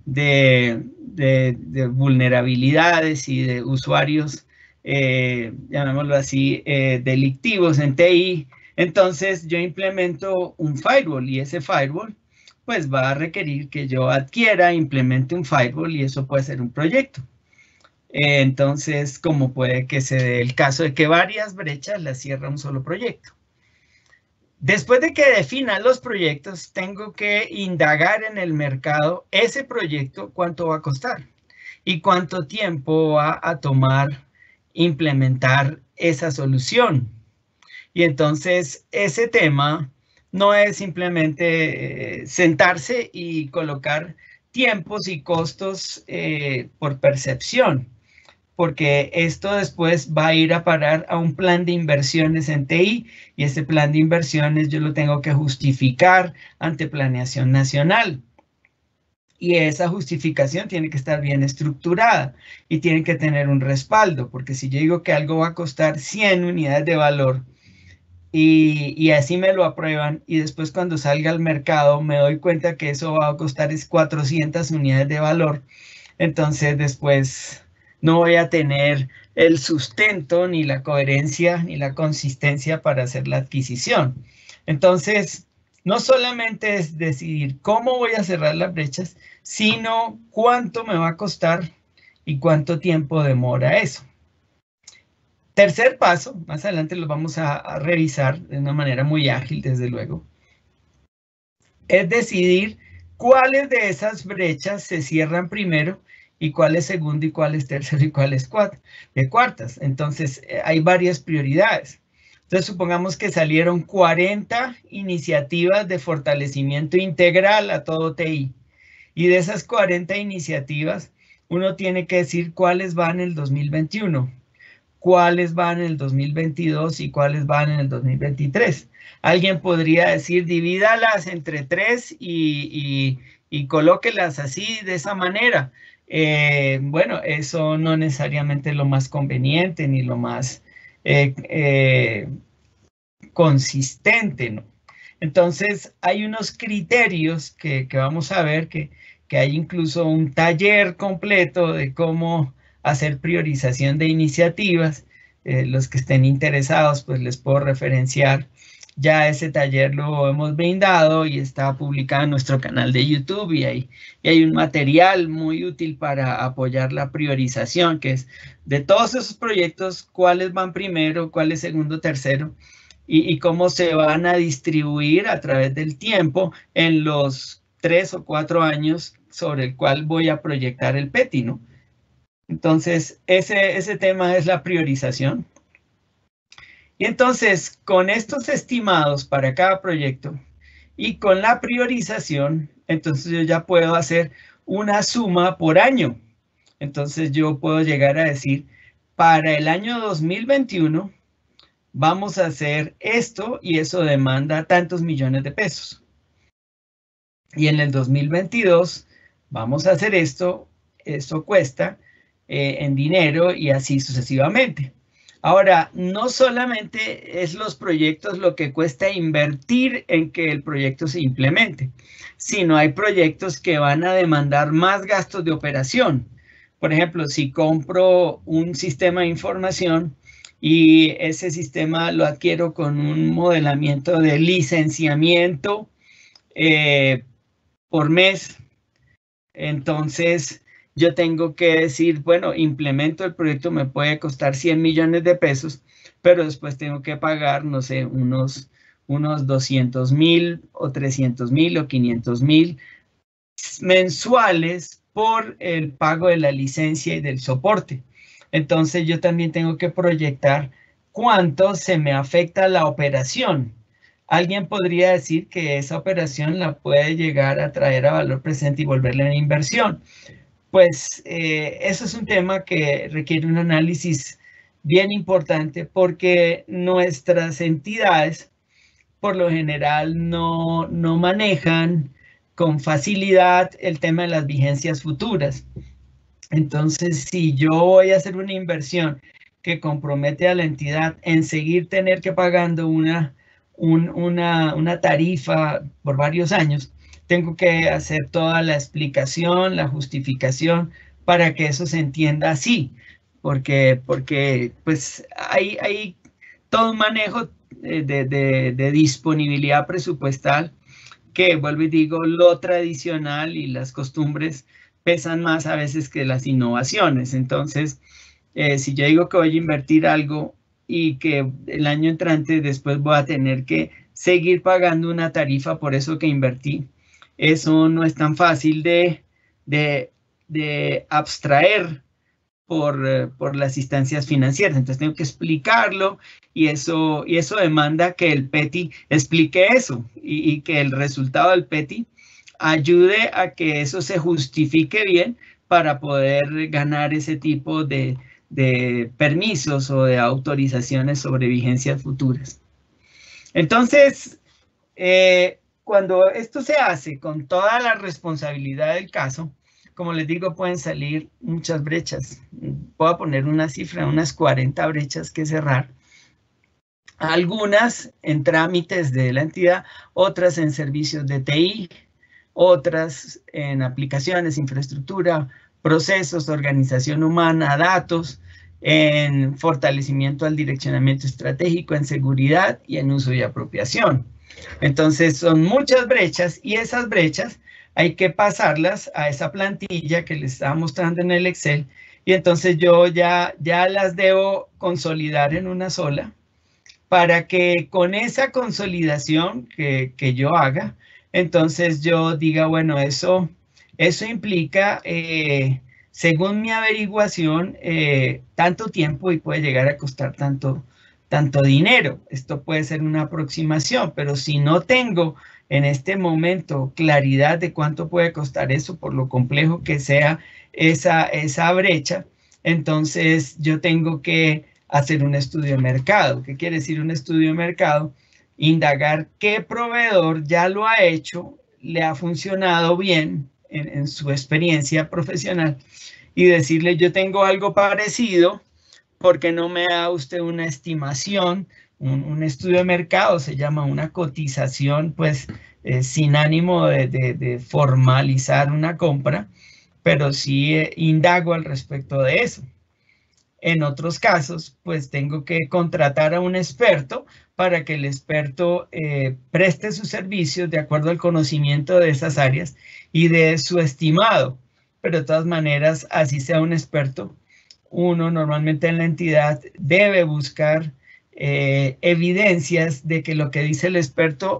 vulnerabilidades y de usuarios, llamémoslo así, delictivos en TI. Entonces yo implemento un firewall y ese firewall pues va a requerir que yo adquiera, implemente un firewall y eso puede ser un proyecto. Entonces, como puede que se dé el caso de que varias brechas las cierra un solo proyecto. Después de que defina los proyectos, tengo que indagar en el mercado ese proyecto, cuánto va a costar y cuánto tiempo va a tomar implementar esa solución. Y entonces ese tema no es simplemente sentarse y colocar tiempos y costos por percepción. porque esto después va a ir a parar a un plan de inversiones en TI, y ese plan de inversiones yo lo tengo que justificar ante Planeación Nacional. Y esa justificación tiene que estar bien estructurada y tiene que tener un respaldo, porque si yo digo que algo va a costar 100 unidades de valor y así me lo aprueban, y después cuando salga al mercado me doy cuenta que eso va a costar es 400 unidades de valor, entonces después no voy a tener el sustento, ni la coherencia, ni la consistencia para hacer la adquisición. Entonces, no solamente es decidir cómo voy a cerrar las brechas, sino cuánto me va a costar y cuánto tiempo demora eso. Tercer paso, más adelante lo vamos a revisar de una manera muy ágil, desde luego, es decidir cuáles de esas brechas se cierran primero y cuál es segundo y cuál es tercero y cuál es cuartas. Entonces, hay varias prioridades. Entonces, supongamos que salieron 40 iniciativas de fortalecimiento integral a todo TI. Y de esas 40 iniciativas, uno tiene que decir cuáles van en el 2021, cuáles van en el 2022 y cuáles van en el 2023. Alguien podría decir, divídalas entre 3 y colóquelas así, de esa manera. Bueno, eso no necesariamente es lo más conveniente ni lo más consistente, ¿no? Entonces, hay unos criterios que vamos a ver, que hay incluso un taller completo de cómo hacer priorización de iniciativas. Los que estén interesados, pues les puedo referenciar. Ya ese taller lo hemos brindado y está publicado en nuestro canal de YouTube, y hay un material muy útil para apoyar la priorización, que es de todos esos proyectos, cuáles van primero, cuáles segundo, tercero, y cómo se van a distribuir a través del tiempo en los 3 o 4 años sobre el cual voy a proyectar el PETI, ¿no? Entonces, ese tema es la priorización. Y entonces, con estos estimados para cada proyecto y con la priorización, entonces yo ya puedo hacer una suma por año. Entonces, yo puedo llegar a decir, para el año 2021, vamos a hacer esto y eso demanda tantos millones de pesos. Y en el 2022 vamos a hacer esto cuesta en dinero, y así sucesivamente. Ahora, no solamente es los proyectos lo que cuesta invertir en que el proyecto se implemente, sino hay proyectos que van a demandar más gastos de operación. Por ejemplo, si compro un sistema de información y ese sistema lo adquiero con un modelamiento de licenciamiento por mes, entonces yo tengo que decir, bueno, implemento el proyecto, me puede costar 100 millones de pesos, pero después tengo que pagar, no sé, unos 200,000 o 300,000 o 500,000 mensuales por el pago de la licencia y del soporte. Entonces yo también tengo que proyectar cuánto se me afecta la operación. Alguien podría decir que esa operación la puede llegar a traer a valor presente y volverle una inversión. Pues eso es un tema que requiere un análisis bien importante, porque nuestras entidades por lo general no manejan con facilidad el tema de las vigencias futuras. Entonces, si yo voy a hacer una inversión que compromete a la entidad en seguir tener que pagando una tarifa por varios años, tengo que hacer toda la explicación, la justificación para que eso se entienda así, porque pues hay todo un manejo de disponibilidad presupuestal, que vuelvo y digo, lo tradicional y las costumbres pesan más a veces que las innovaciones. Entonces, si yo digo que voy a invertir algo y que el año entrante después voy a tener que seguir pagando una tarifa por eso que invertí, eso no es tan fácil de abstraer por las instancias financieras. Entonces tengo que explicarlo, y eso demanda que el PETI explique eso, y que el resultado del PETI ayude a que eso se justifique bien para poder ganar ese tipo de de permisos o de autorizaciones sobre vigencias futuras. Entonces, cuando esto se hace con toda la responsabilidad del caso, como les digo, pueden salir muchas brechas. Puedo poner una cifra, unas 40 brechas que cerrar. Algunas en trámites de la entidad, otras en servicios de TI, otras en aplicaciones, infraestructura, procesos, organización humana, datos, en fortalecimiento al direccionamiento estratégico, en seguridad y en uso y apropiación. Entonces son muchas brechas y esas brechas hay que pasarlas a esa plantilla que les estaba mostrando en el Excel y entonces yo ya las debo consolidar en una sola para que con esa consolidación que yo haga, entonces yo diga, bueno, eso implica, según mi averiguación, tanto tiempo y puede llegar a costar tanto dinero. Esto puede ser una aproximación, pero si no tengo en este momento claridad de cuánto puede costar eso, por lo complejo que sea esa brecha, entonces yo tengo que hacer un estudio de mercado. ¿Qué quiere decir un estudio de mercado? Indagar qué proveedor ya lo ha hecho, le ha funcionado bien en su experiencia profesional y decirle, yo tengo algo parecido, ¿por qué no me da usted una estimación? Un estudio de mercado se llama una cotización, pues sin ánimo de formalizar una compra, pero sí indago al respecto de eso. En otros casos, pues tengo que contratar a un experto para que el experto preste sus servicios de acuerdo al conocimiento de esas áreas y de su estimado. Pero de todas maneras, así sea un experto, uno normalmente en la entidad debe buscar evidencias de que lo que dice el experto,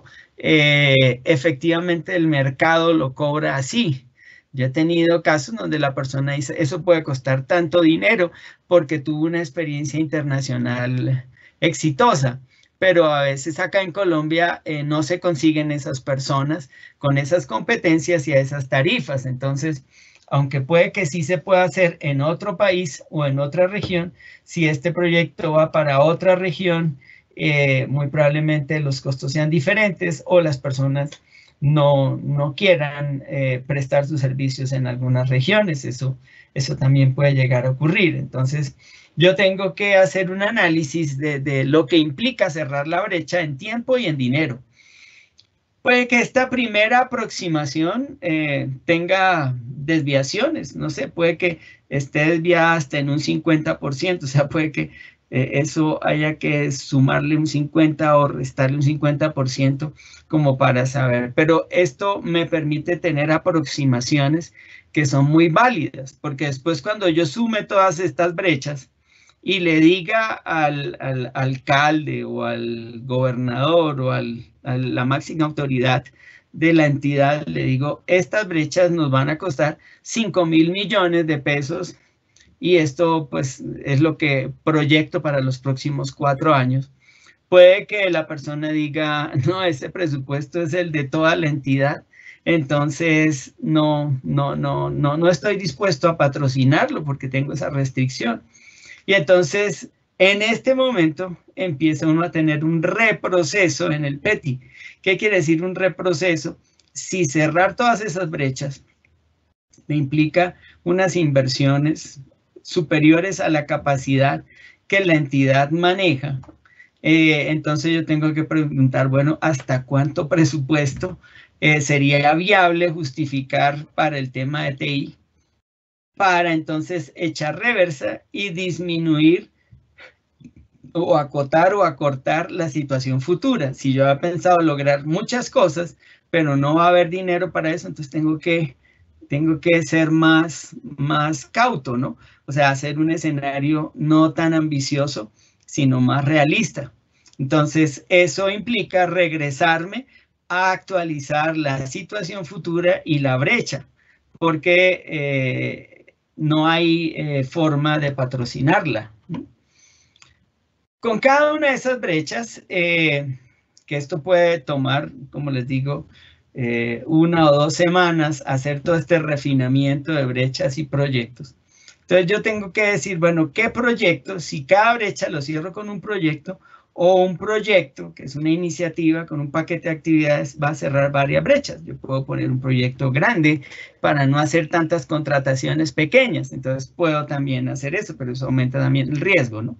efectivamente el mercado lo cobra así. Yo he tenido casos donde la persona dice, eso puede costar tanto dinero porque tuvo una experiencia internacional exitosa. Pero a veces acá en Colombia no se consiguen esas personas con esas competencias y a esas tarifas. Entonces, aunque puede que sí se pueda hacer en otro país o en otra región, si este proyecto va para otra región, muy probablemente los costos sean diferentes o las personas no quieran prestar sus servicios en algunas regiones. Eso también puede llegar a ocurrir. Entonces, yo tengo que hacer un análisis de lo que implica cerrar la brecha en tiempo y en dinero. Puede que esta primera aproximación tenga desviaciones, no sé, puede que esté desviada hasta en un 50%, o sea, puede que eso haya que sumarle un 50 o restarle un 50% como para saber, pero esto me permite tener aproximaciones que son muy válidas, porque después cuando yo sume todas estas brechas y le diga al alcalde o al gobernador o a la máxima autoridad de la entidad, le digo, estas brechas nos van a costar 5.000 millones de pesos y esto pues es lo que proyecto para los próximos 4 años. Puede que la persona diga, no, ese presupuesto es el de toda la entidad, entonces no estoy dispuesto a patrocinarlo porque tengo esa restricción. Y entonces, en este momento, empieza uno a tener un reproceso en el PETI. ¿Qué quiere decir un reproceso? Si cerrar todas esas brechas implica unas inversiones superiores a la capacidad que la entidad maneja, entonces yo tengo que preguntar, bueno, ¿hasta cuánto presupuesto sería viable justificar para el tema de TI? Para entonces echar reversa y disminuir o acotar o acortar la situación futura. Si yo había pensado lograr muchas cosas, pero no va a haber dinero para eso, entonces tengo que ser más cauto, ¿no? O sea, hacer un escenario no tan ambicioso, sino más realista. Entonces, eso implica regresarme a actualizar la situación futura y la brecha, porque no hay forma de patrocinarla. Con cada una de esas brechas, que esto puede tomar, como les digo, 1 o 2 semanas, hacer todo este refinamiento de brechas y proyectos. Entonces yo tengo que decir, bueno, ¿qué proyecto? Si cada brecha lo cierro con un proyecto, o un proyecto, que es una iniciativa con un paquete de actividades, va a cerrar varias brechas. Yo puedo poner un proyecto grande para no hacer tantas contrataciones pequeñas. Entonces puedo también hacer eso, pero eso aumenta también el riesgo, ¿no?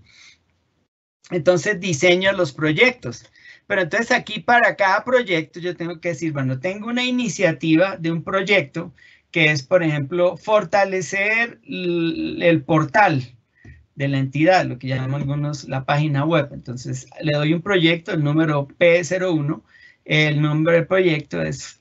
Entonces diseño los proyectos. Pero entonces aquí para cada proyecto yo tengo que decir, bueno, tengo una iniciativa de un proyecto que es, por ejemplo, fortalecer el portal de la entidad, lo que llaman algunos la página web. Entonces le doy un proyecto, el número P01, el nombre del proyecto es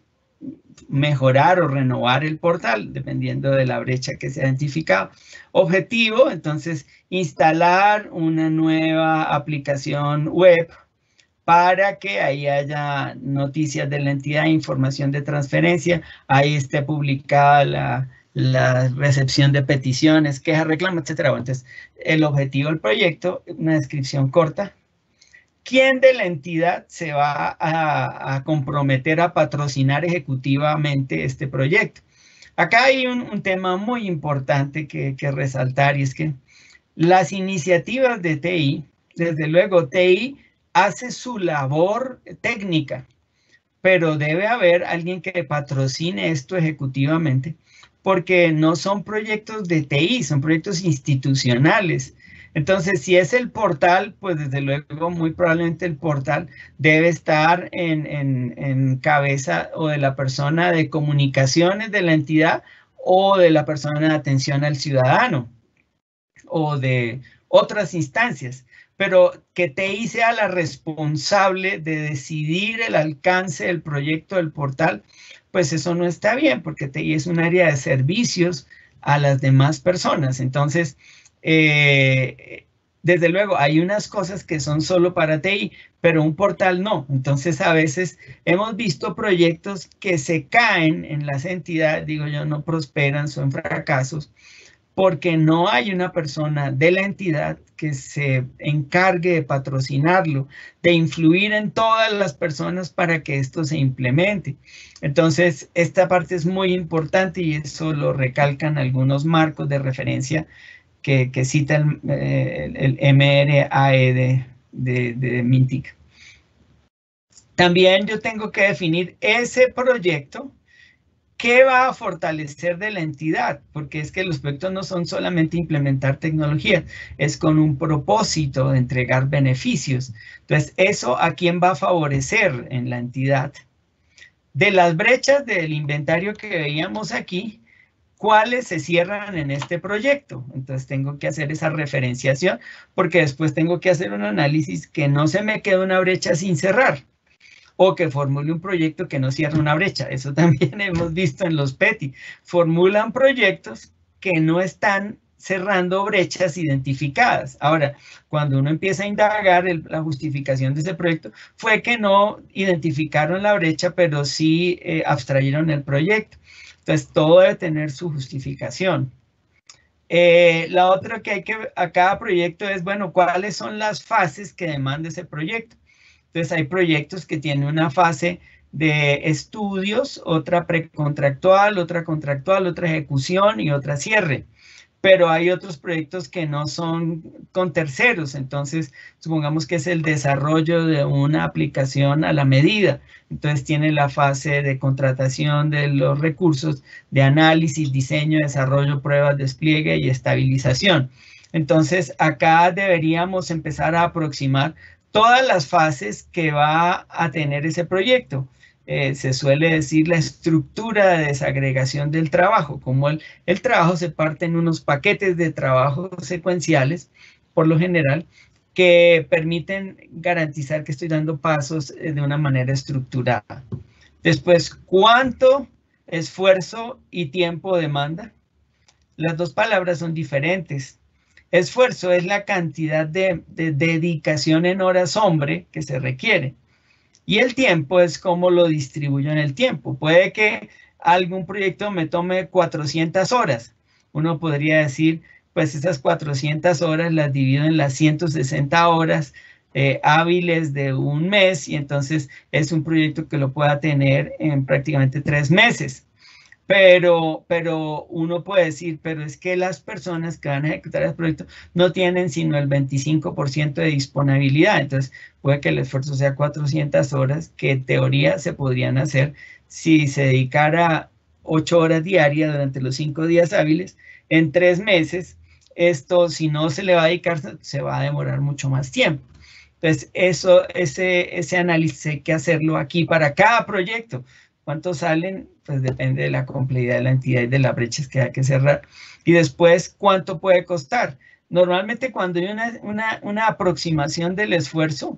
mejorar o renovar el portal, dependiendo de la brecha que se ha identificado. Objetivo, entonces, instalar una nueva aplicación web para que ahí haya noticias de la entidad, información de transferencia, ahí esté publicada la recepción de peticiones, quejas, reclamos, etcétera. Entonces, el objetivo del proyecto, una descripción corta. ¿Quién de la entidad se va a comprometer a patrocinar ejecutivamente este proyecto? Acá hay un tema muy importante que resaltar, y es que las iniciativas de TI, desde luego TI hace su labor técnica, pero debe haber alguien que patrocine esto ejecutivamente, porque no son proyectos de TI, son proyectos institucionales. Entonces, si es el portal, pues desde luego muy probablemente el portal debe estar en cabeza o de la persona de comunicaciones de la entidad o de la persona de atención al ciudadano o de otras instancias, pero que TI sea la responsable de decidir el alcance del proyecto del portal, pues eso no está bien, porque TI es un área de servicios a las demás personas. Entonces, desde luego, hay unas cosas que son solo para TI, pero un portal no. Entonces, a veces hemos visto proyectos que se caen en las entidades, digo yo, no prosperan, son fracasos, porque no hay una persona de la entidad que se encargue de patrocinarlo, de influir en todas las personas para que esto se implemente. Entonces, esta parte es muy importante y eso lo recalcan algunos marcos de referencia que cita el MRAE de MINTIC. También yo tengo que definir ese proyecto. ¿Qué va a fortalecer de la entidad? Porque es que los proyectos no son solamente implementar tecnología, es con un propósito de entregar beneficios. Entonces, ¿eso a quién va a favorecer en la entidad? De las brechas del inventario que veíamos aquí, ¿cuáles se cierran en este proyecto? Entonces, tengo que hacer esa referenciación, porque después tengo que hacer un análisis que no se me quede una brecha sin cerrar, o que formule un proyecto que no cierra una brecha. Eso también hemos visto en los PETI. Formulan proyectos que no están cerrando brechas identificadas. Ahora, cuando uno empieza a indagar la justificación de ese proyecto, fue que no identificaron la brecha, pero sí abstrayeron el proyecto. Entonces, todo debe tener su justificación. La otra que hay que ver a cada proyecto es, bueno, ¿cuáles son las fases que demanda ese proyecto? Entonces, hay proyectos que tienen una fase de estudios, otra precontractual, otra contractual, otra ejecución y otra cierre. Pero hay otros proyectos que no son con terceros. Entonces, supongamos que es el desarrollo de una aplicación a la medida. Entonces, tiene la fase de contratación de los recursos, de análisis, diseño, desarrollo, pruebas, despliegue y estabilización. Entonces, acá deberíamos empezar a aproximar todas las fases que va a tener ese proyecto. Se suele decir la estructura de desagregación del trabajo, como el trabajo se parte en unos paquetes de trabajo secuenciales, por lo general, que permiten garantizar que estoy dando pasos de una manera estructurada. Después, ¿cuánto esfuerzo y tiempo demanda? Las dos palabras son diferentes. Esfuerzo es la cantidad de dedicación en horas hombre que se requiere. Y el tiempo es cómo lo distribuyo en el tiempo. Puede que algún proyecto me tome 400 horas. Uno podría decir, pues esas 400 horas las divido en las 160 horas hábiles de un mes y entonces es un proyecto que lo pueda tener en prácticamente 3 meses. pero uno puede decir, pero es que las personas que van a ejecutar el proyecto no tienen sino el 25% de disponibilidad. Entonces, puede que el esfuerzo sea 400 horas, que en teoría se podrían hacer si se dedicara 8 horas diarias durante los 5 días hábiles. En 3 meses, esto, si no se le va a dedicar, se va a demorar mucho más tiempo. Entonces, ese análisis hay que hacerlo aquí para cada proyecto. ¿Cuántos salen? Pues depende de la complejidad de la entidad y de las brechas que hay que cerrar. Y después, ¿cuánto puede costar? Normalmente cuando hay una aproximación del esfuerzo,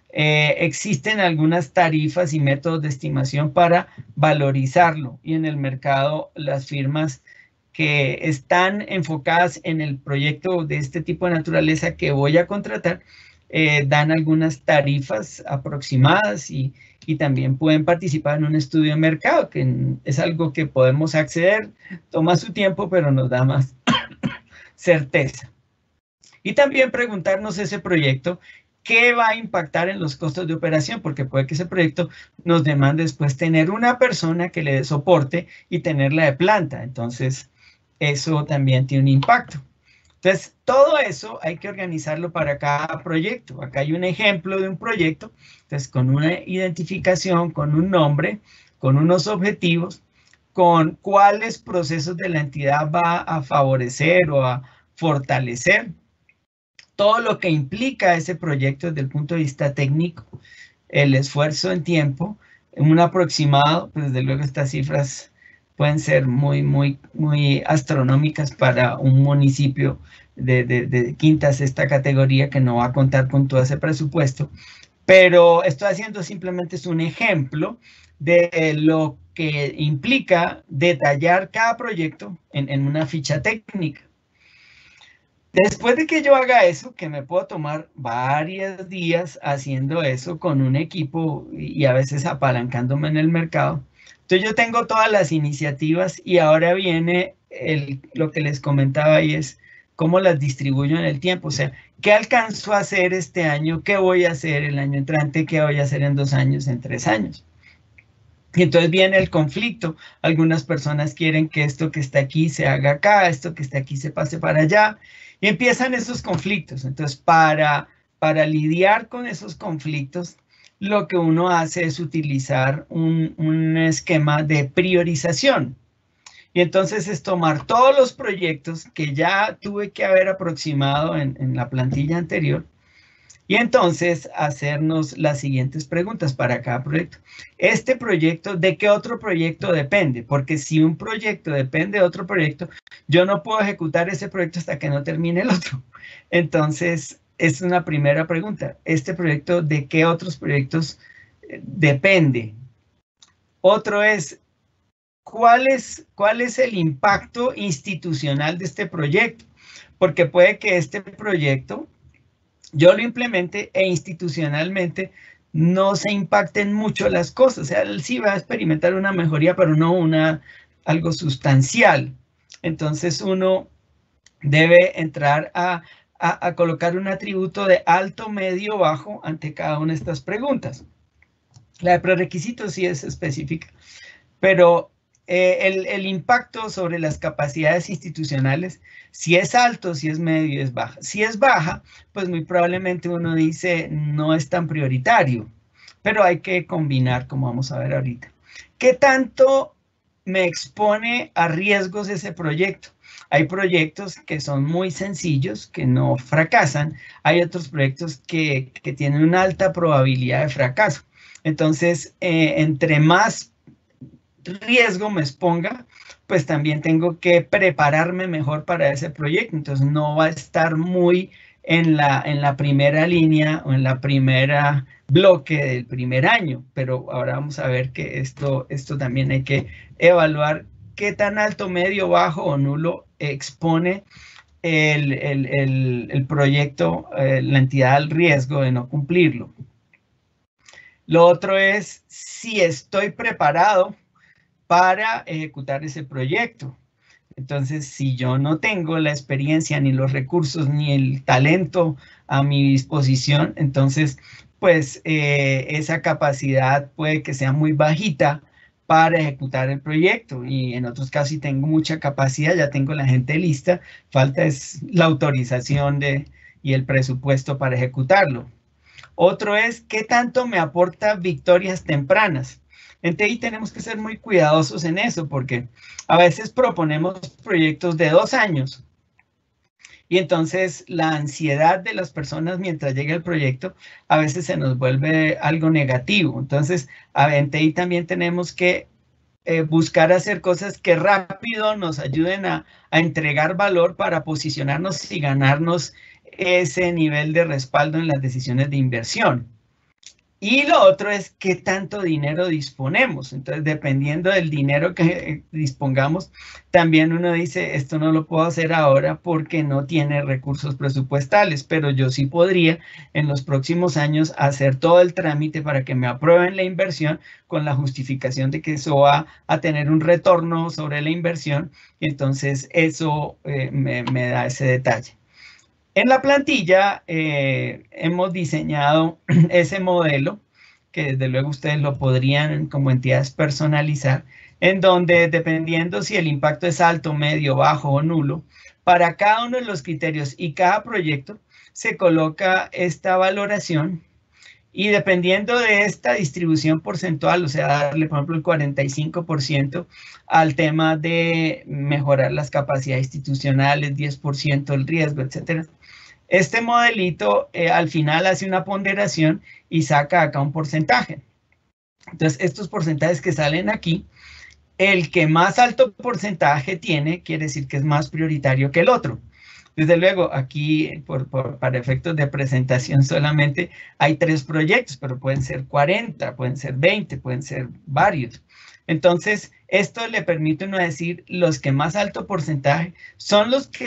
existen algunas tarifas y métodos de estimación para valorizarlo. Y en el mercado, las firmas que están enfocadas en el proyecto de este tipo de naturaleza que voy a contratar, dan algunas tarifas aproximadas y también pueden participar en un estudio de mercado, que es algo que podemos acceder, toma su tiempo, pero nos da más certeza. Y también preguntarnos ese proyecto, ¿qué va a impactar en los costos de operación? Porque puede que ese proyecto nos demande después tener una persona que le dé soporte y tenerla de planta. Entonces, eso también tiene un impacto. Entonces, todo eso hay que organizarlo para cada proyecto. Acá hay un ejemplo de un proyecto, entonces con una identificación, con un nombre, con unos objetivos, con cuáles procesos de la entidad va a favorecer o a fortalecer, todo lo que implica ese proyecto desde el punto de vista técnico, el esfuerzo en tiempo, un aproximado, pues desde luego estas cifras pueden ser muy astronómicas para un municipio de quinta, sexta categoría que no va a contar con todo ese presupuesto, pero estoy haciendo simplemente es un ejemplo de lo que implica detallar cada proyecto en una ficha técnica. Después de que yo haga eso, que me puedo tomar varios días haciendo eso con un equipo y a veces apalancándome en el mercado, entonces yo tengo todas las iniciativas y ahora viene lo que les comentaba y es cómo las distribuyo en el tiempo. O sea, ¿qué alcanzo a hacer este año? ¿Qué voy a hacer el año entrante? ¿Qué voy a hacer en 2 años, en 3 años? Y entonces viene el conflicto. Algunas personas quieren que esto que está aquí se haga acá, esto que está aquí se pase para allá. Y empiezan esos conflictos. Entonces, para lidiar con esos conflictos, lo que uno hace es utilizar un esquema de priorización. Y entonces es tomar todos los proyectos que ya tuve que haber aproximado en la plantilla anterior y entonces hacernos las siguientes preguntas para cada proyecto. Este proyecto, ¿de qué otro proyecto depende? Porque si un proyecto depende de otro proyecto, yo no puedo ejecutar ese proyecto hasta que no termine el otro. Entonces, es una primera pregunta. ¿Este proyecto de qué otros proyectos depende? Otro es, ¿cuál es el impacto institucional de este proyecto? Porque puede que este proyecto yo lo implemente e institucionalmente no se impacten mucho las cosas. O sea, él sí va a experimentar una mejoría, pero no algo sustancial. Entonces uno debe entrar a colocar un atributo de alto, medio, bajo ante cada una de estas preguntas. La de prerequisitos sí es específica, pero el impacto sobre las capacidades institucionales, si es alto, si es medio, es baja. Si es baja, pues muy probablemente uno dice no es tan prioritario, pero hay que combinar, como vamos a ver ahorita. ¿Qué tanto me expone a riesgos ese proyecto? Hay proyectos que son muy sencillos, que no fracasan. Hay otros proyectos que tienen una alta probabilidad de fracaso. Entonces, entre más riesgo me exponga, pues también tengo que prepararme mejor para ese proyecto. Entonces no va a estar muy en la primera línea o en la primera bloque del primer año, pero ahora vamos a ver que esto también hay que evaluar qué tan alto, medio, bajo o nulo expone el proyecto, la entidad al riesgo de no cumplirlo. Lo otro es si estoy preparado para ejecutar ese proyecto. Entonces, si yo no tengo la experiencia, ni los recursos, ni el talento a mi disposición, entonces, pues esa capacidad puede que sea muy bajita para ejecutar el proyecto, y en otros casos si tengo mucha capacidad, ya tengo la gente lista, falta es la autorización y el presupuesto para ejecutarlo. Otro es, ¿qué tanto me aporta victorias tempranas? En TI tenemos que ser muy cuidadosos en eso, porque a veces proponemos proyectos de 2 años, y entonces la ansiedad de las personas mientras llega el proyecto a veces se nos vuelve algo negativo. Entonces, en TI también tenemos que buscar hacer cosas que rápido nos ayuden a entregar valor para posicionarnos y ganarnos ese nivel de respaldo en las decisiones de inversión. Y lo otro es qué tanto dinero disponemos. Entonces, dependiendo del dinero que dispongamos, también uno dice, esto no lo puedo hacer ahora porque no tiene recursos presupuestales, pero yo sí podría en los próximos años hacer todo el trámite para que me aprueben la inversión con la justificación de que eso va a tener un retorno sobre la inversión. Y entonces eso me da ese detalle. En la plantilla hemos diseñado ese modelo, que desde luego ustedes lo podrían como entidades personalizar, en donde dependiendo si el impacto es alto, medio, bajo o nulo, para cada uno de los criterios y cada proyecto se coloca esta valoración, y dependiendo de esta distribución porcentual, o sea, darle por ejemplo el 45% al tema de mejorar las capacidades institucionales, 10% el riesgo, etcétera. Este modelito al final hace una ponderación y saca acá un porcentaje. Entonces, estos porcentajes que salen aquí, el que más alto porcentaje tiene, quiere decir que es más prioritario que el otro. Desde luego, aquí, para efectos de presentación solamente, hay 3 proyectos, pero pueden ser 40, pueden ser 20, pueden ser varios. Entonces, esto le permite a uno decir los que más alto porcentaje son los que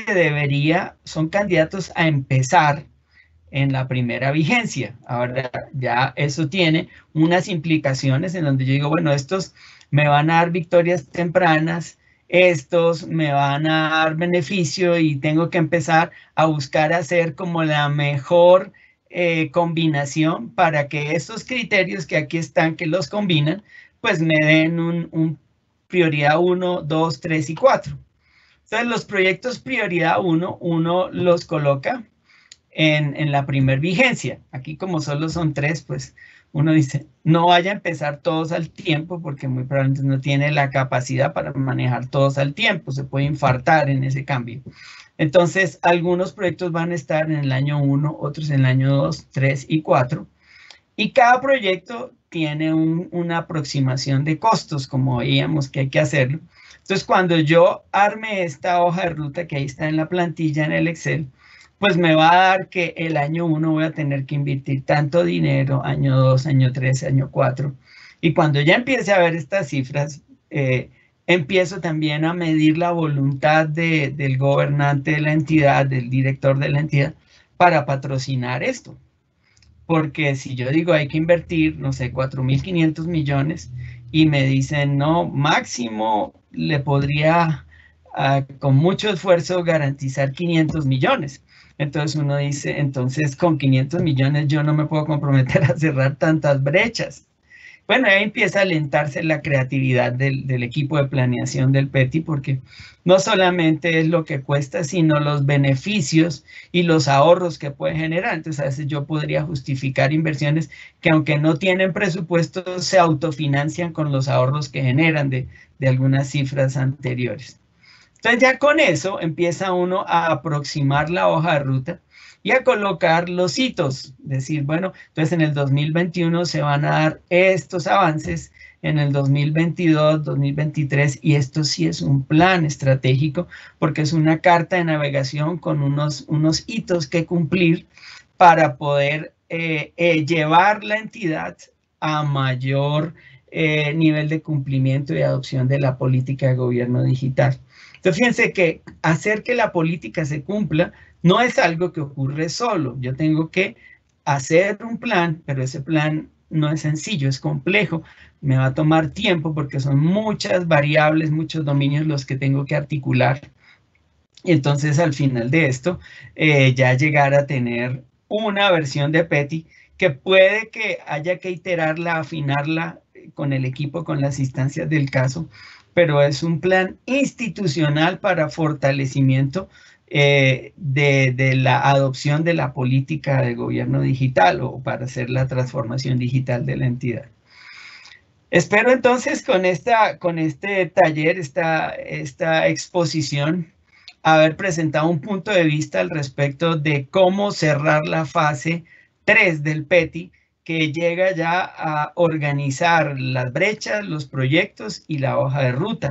son candidatos a empezar en la primera vigencia. Ahora, ya eso tiene unas implicaciones en donde yo digo, bueno, estos me van a dar victorias tempranas, estos me van a dar beneficio y tengo que empezar a buscar hacer como la mejor combinación para que estos criterios que aquí están, que los combinan, pues me den un prioridad 1, 2, 3 y 4. Entonces, los proyectos prioridad 1, uno los coloca en la primer vigencia. Aquí como solo son 3, pues uno dice, no vaya a empezar todos al tiempo porque muy probablemente no tiene la capacidad para manejar todos al tiempo, se puede infartar en ese cambio. Entonces, algunos proyectos van a estar en el año 1, otros en el año 2, 3 y 4. Y cada proyecto tiene una aproximación de costos, como veíamos que hay que hacerlo. Entonces, cuando yo arme esta hoja de ruta que ahí está en la plantilla en el Excel, pues me va a dar que el año 1 voy a tener que invertir tanto dinero, año 2, año 3, año 4. Y cuando ya empiece a ver estas cifras, empiezo también a medir la voluntad del gobernante de la entidad, del director de la entidad, para patrocinar esto. Porque si yo digo hay que invertir, no sé, 4.500 millones y me dicen, no, máximo le podría con mucho esfuerzo garantizar 500 millones. Entonces uno dice, entonces con 500 millones yo no me puedo comprometer a cerrar tantas brechas. Bueno, ahí empieza a alentarse la creatividad del equipo de planeación del PETI, porque no solamente es lo que cuesta, sino los beneficios y los ahorros que puede generar. Entonces, a veces yo podría justificar inversiones que, aunque no tienen presupuesto, se autofinancian con los ahorros que generan de algunas cifras anteriores. Entonces, ya con eso empieza uno a aproximar la hoja de ruta y a colocar los hitos, decir, bueno, entonces en el 2021 se van a dar estos avances, en el 2022, 2023, y esto sí es un plan estratégico, porque es una carta de navegación con unos hitos que cumplir para poder llevar la entidad a mayor nivel de cumplimiento y adopción de la política de gobierno digital. Entonces, fíjense que hacer que la política se cumpla no es algo que ocurre solo. Yo tengo que hacer un plan, pero ese plan no es sencillo, es complejo. Me va a tomar tiempo porque son muchas variables, muchos dominios los que tengo que articular. Y entonces, al final de esto, ya llegar a tener una versión de PETI que puede que haya que iterarla, afinarla con el equipo, con las instancias del caso, pero es un plan institucional para fortalecimiento de la adopción de la política de gobierno digital o para hacer la transformación digital de la entidad. Espero entonces con este taller, esta exposición, haber presentado un punto de vista al respecto de cómo cerrar la fase 3 del PETI, que llega ya a organizar las brechas, los proyectos y la hoja de ruta.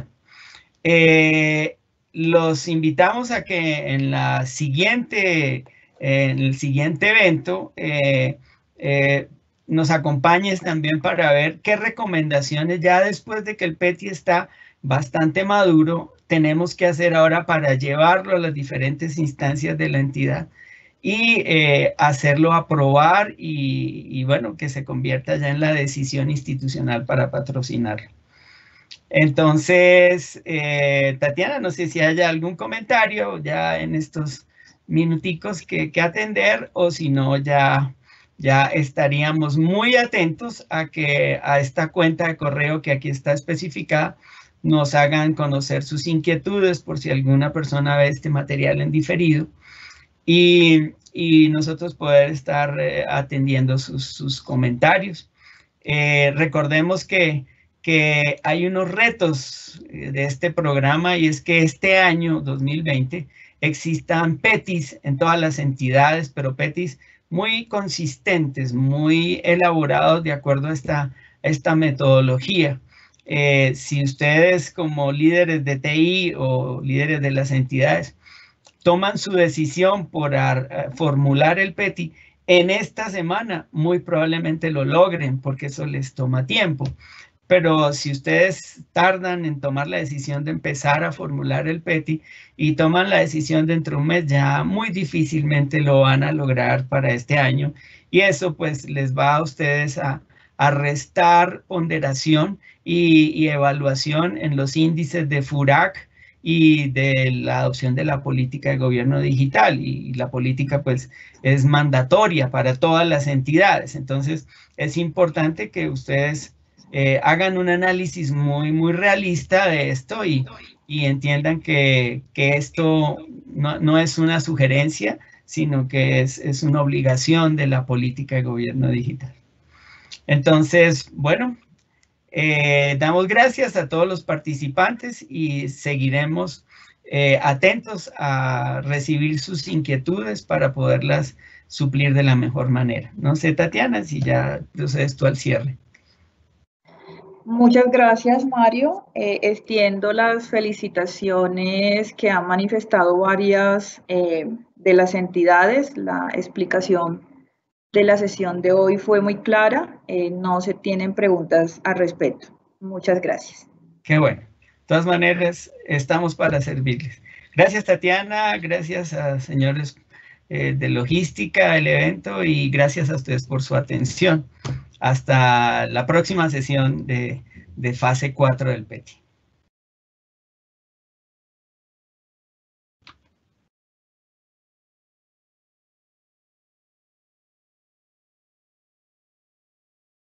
Los invitamos a que en el siguiente evento nos acompañes también para ver qué recomendaciones, ya después de que el PETI está bastante maduro, tenemos que hacer ahora para llevarlo a las diferentes instancias de la entidad y hacerlo aprobar y bueno, que se convierta ya en la decisión institucional para patrocinarlo. Entonces, Tatiana, no sé si haya algún comentario ya en estos minuticos que atender, o si no, ya estaríamos muy atentos a que a esta cuenta de correo que aquí está especificada nos hagan conocer sus inquietudes por si alguna persona ve este material en diferido y nosotros poder estar atendiendo sus comentarios. Recordemos que hay unos retos de este programa, y es que este año 2020 existan PETIs en todas las entidades, pero PETIs muy consistentes, muy elaborados de acuerdo a esta metodología. Si ustedes como líderes de TI o líderes de las entidades toman su decisión por formular el PETI, en esta semana muy probablemente lo logren, porque eso les toma tiempo. Pero si ustedes tardan en tomar la decisión de empezar a formular el PETI y toman la decisión dentro de un mes, ya muy difícilmente lo van a lograr para este año. Y eso pues les va a ustedes a restar ponderación y evaluación en los índices de FURAC y de la adopción de la política de gobierno digital. Y la política pues es mandatoria para todas las entidades. Entonces es importante que ustedes hagan un análisis muy realista de esto y entiendan que esto no es una sugerencia, sino que es una obligación de la política de gobierno digital. Entonces, bueno, damos gracias a todos los participantes y seguiremos atentos a recibir sus inquietudes para poderlas suplir de la mejor manera. No sé, Tatiana, si ya procedes tú al cierre. Muchas gracias, Mario. Extiendo las felicitaciones que han manifestado varias de las entidades. La explicación de la sesión de hoy fue muy clara. No se tienen preguntas al respecto. Muchas gracias. Qué bueno. De todas maneras, estamos para servirles. Gracias, Tatiana. Gracias a señores de logística del evento y gracias a ustedes por su atención. Hasta la próxima sesión de fase 4 del PETI.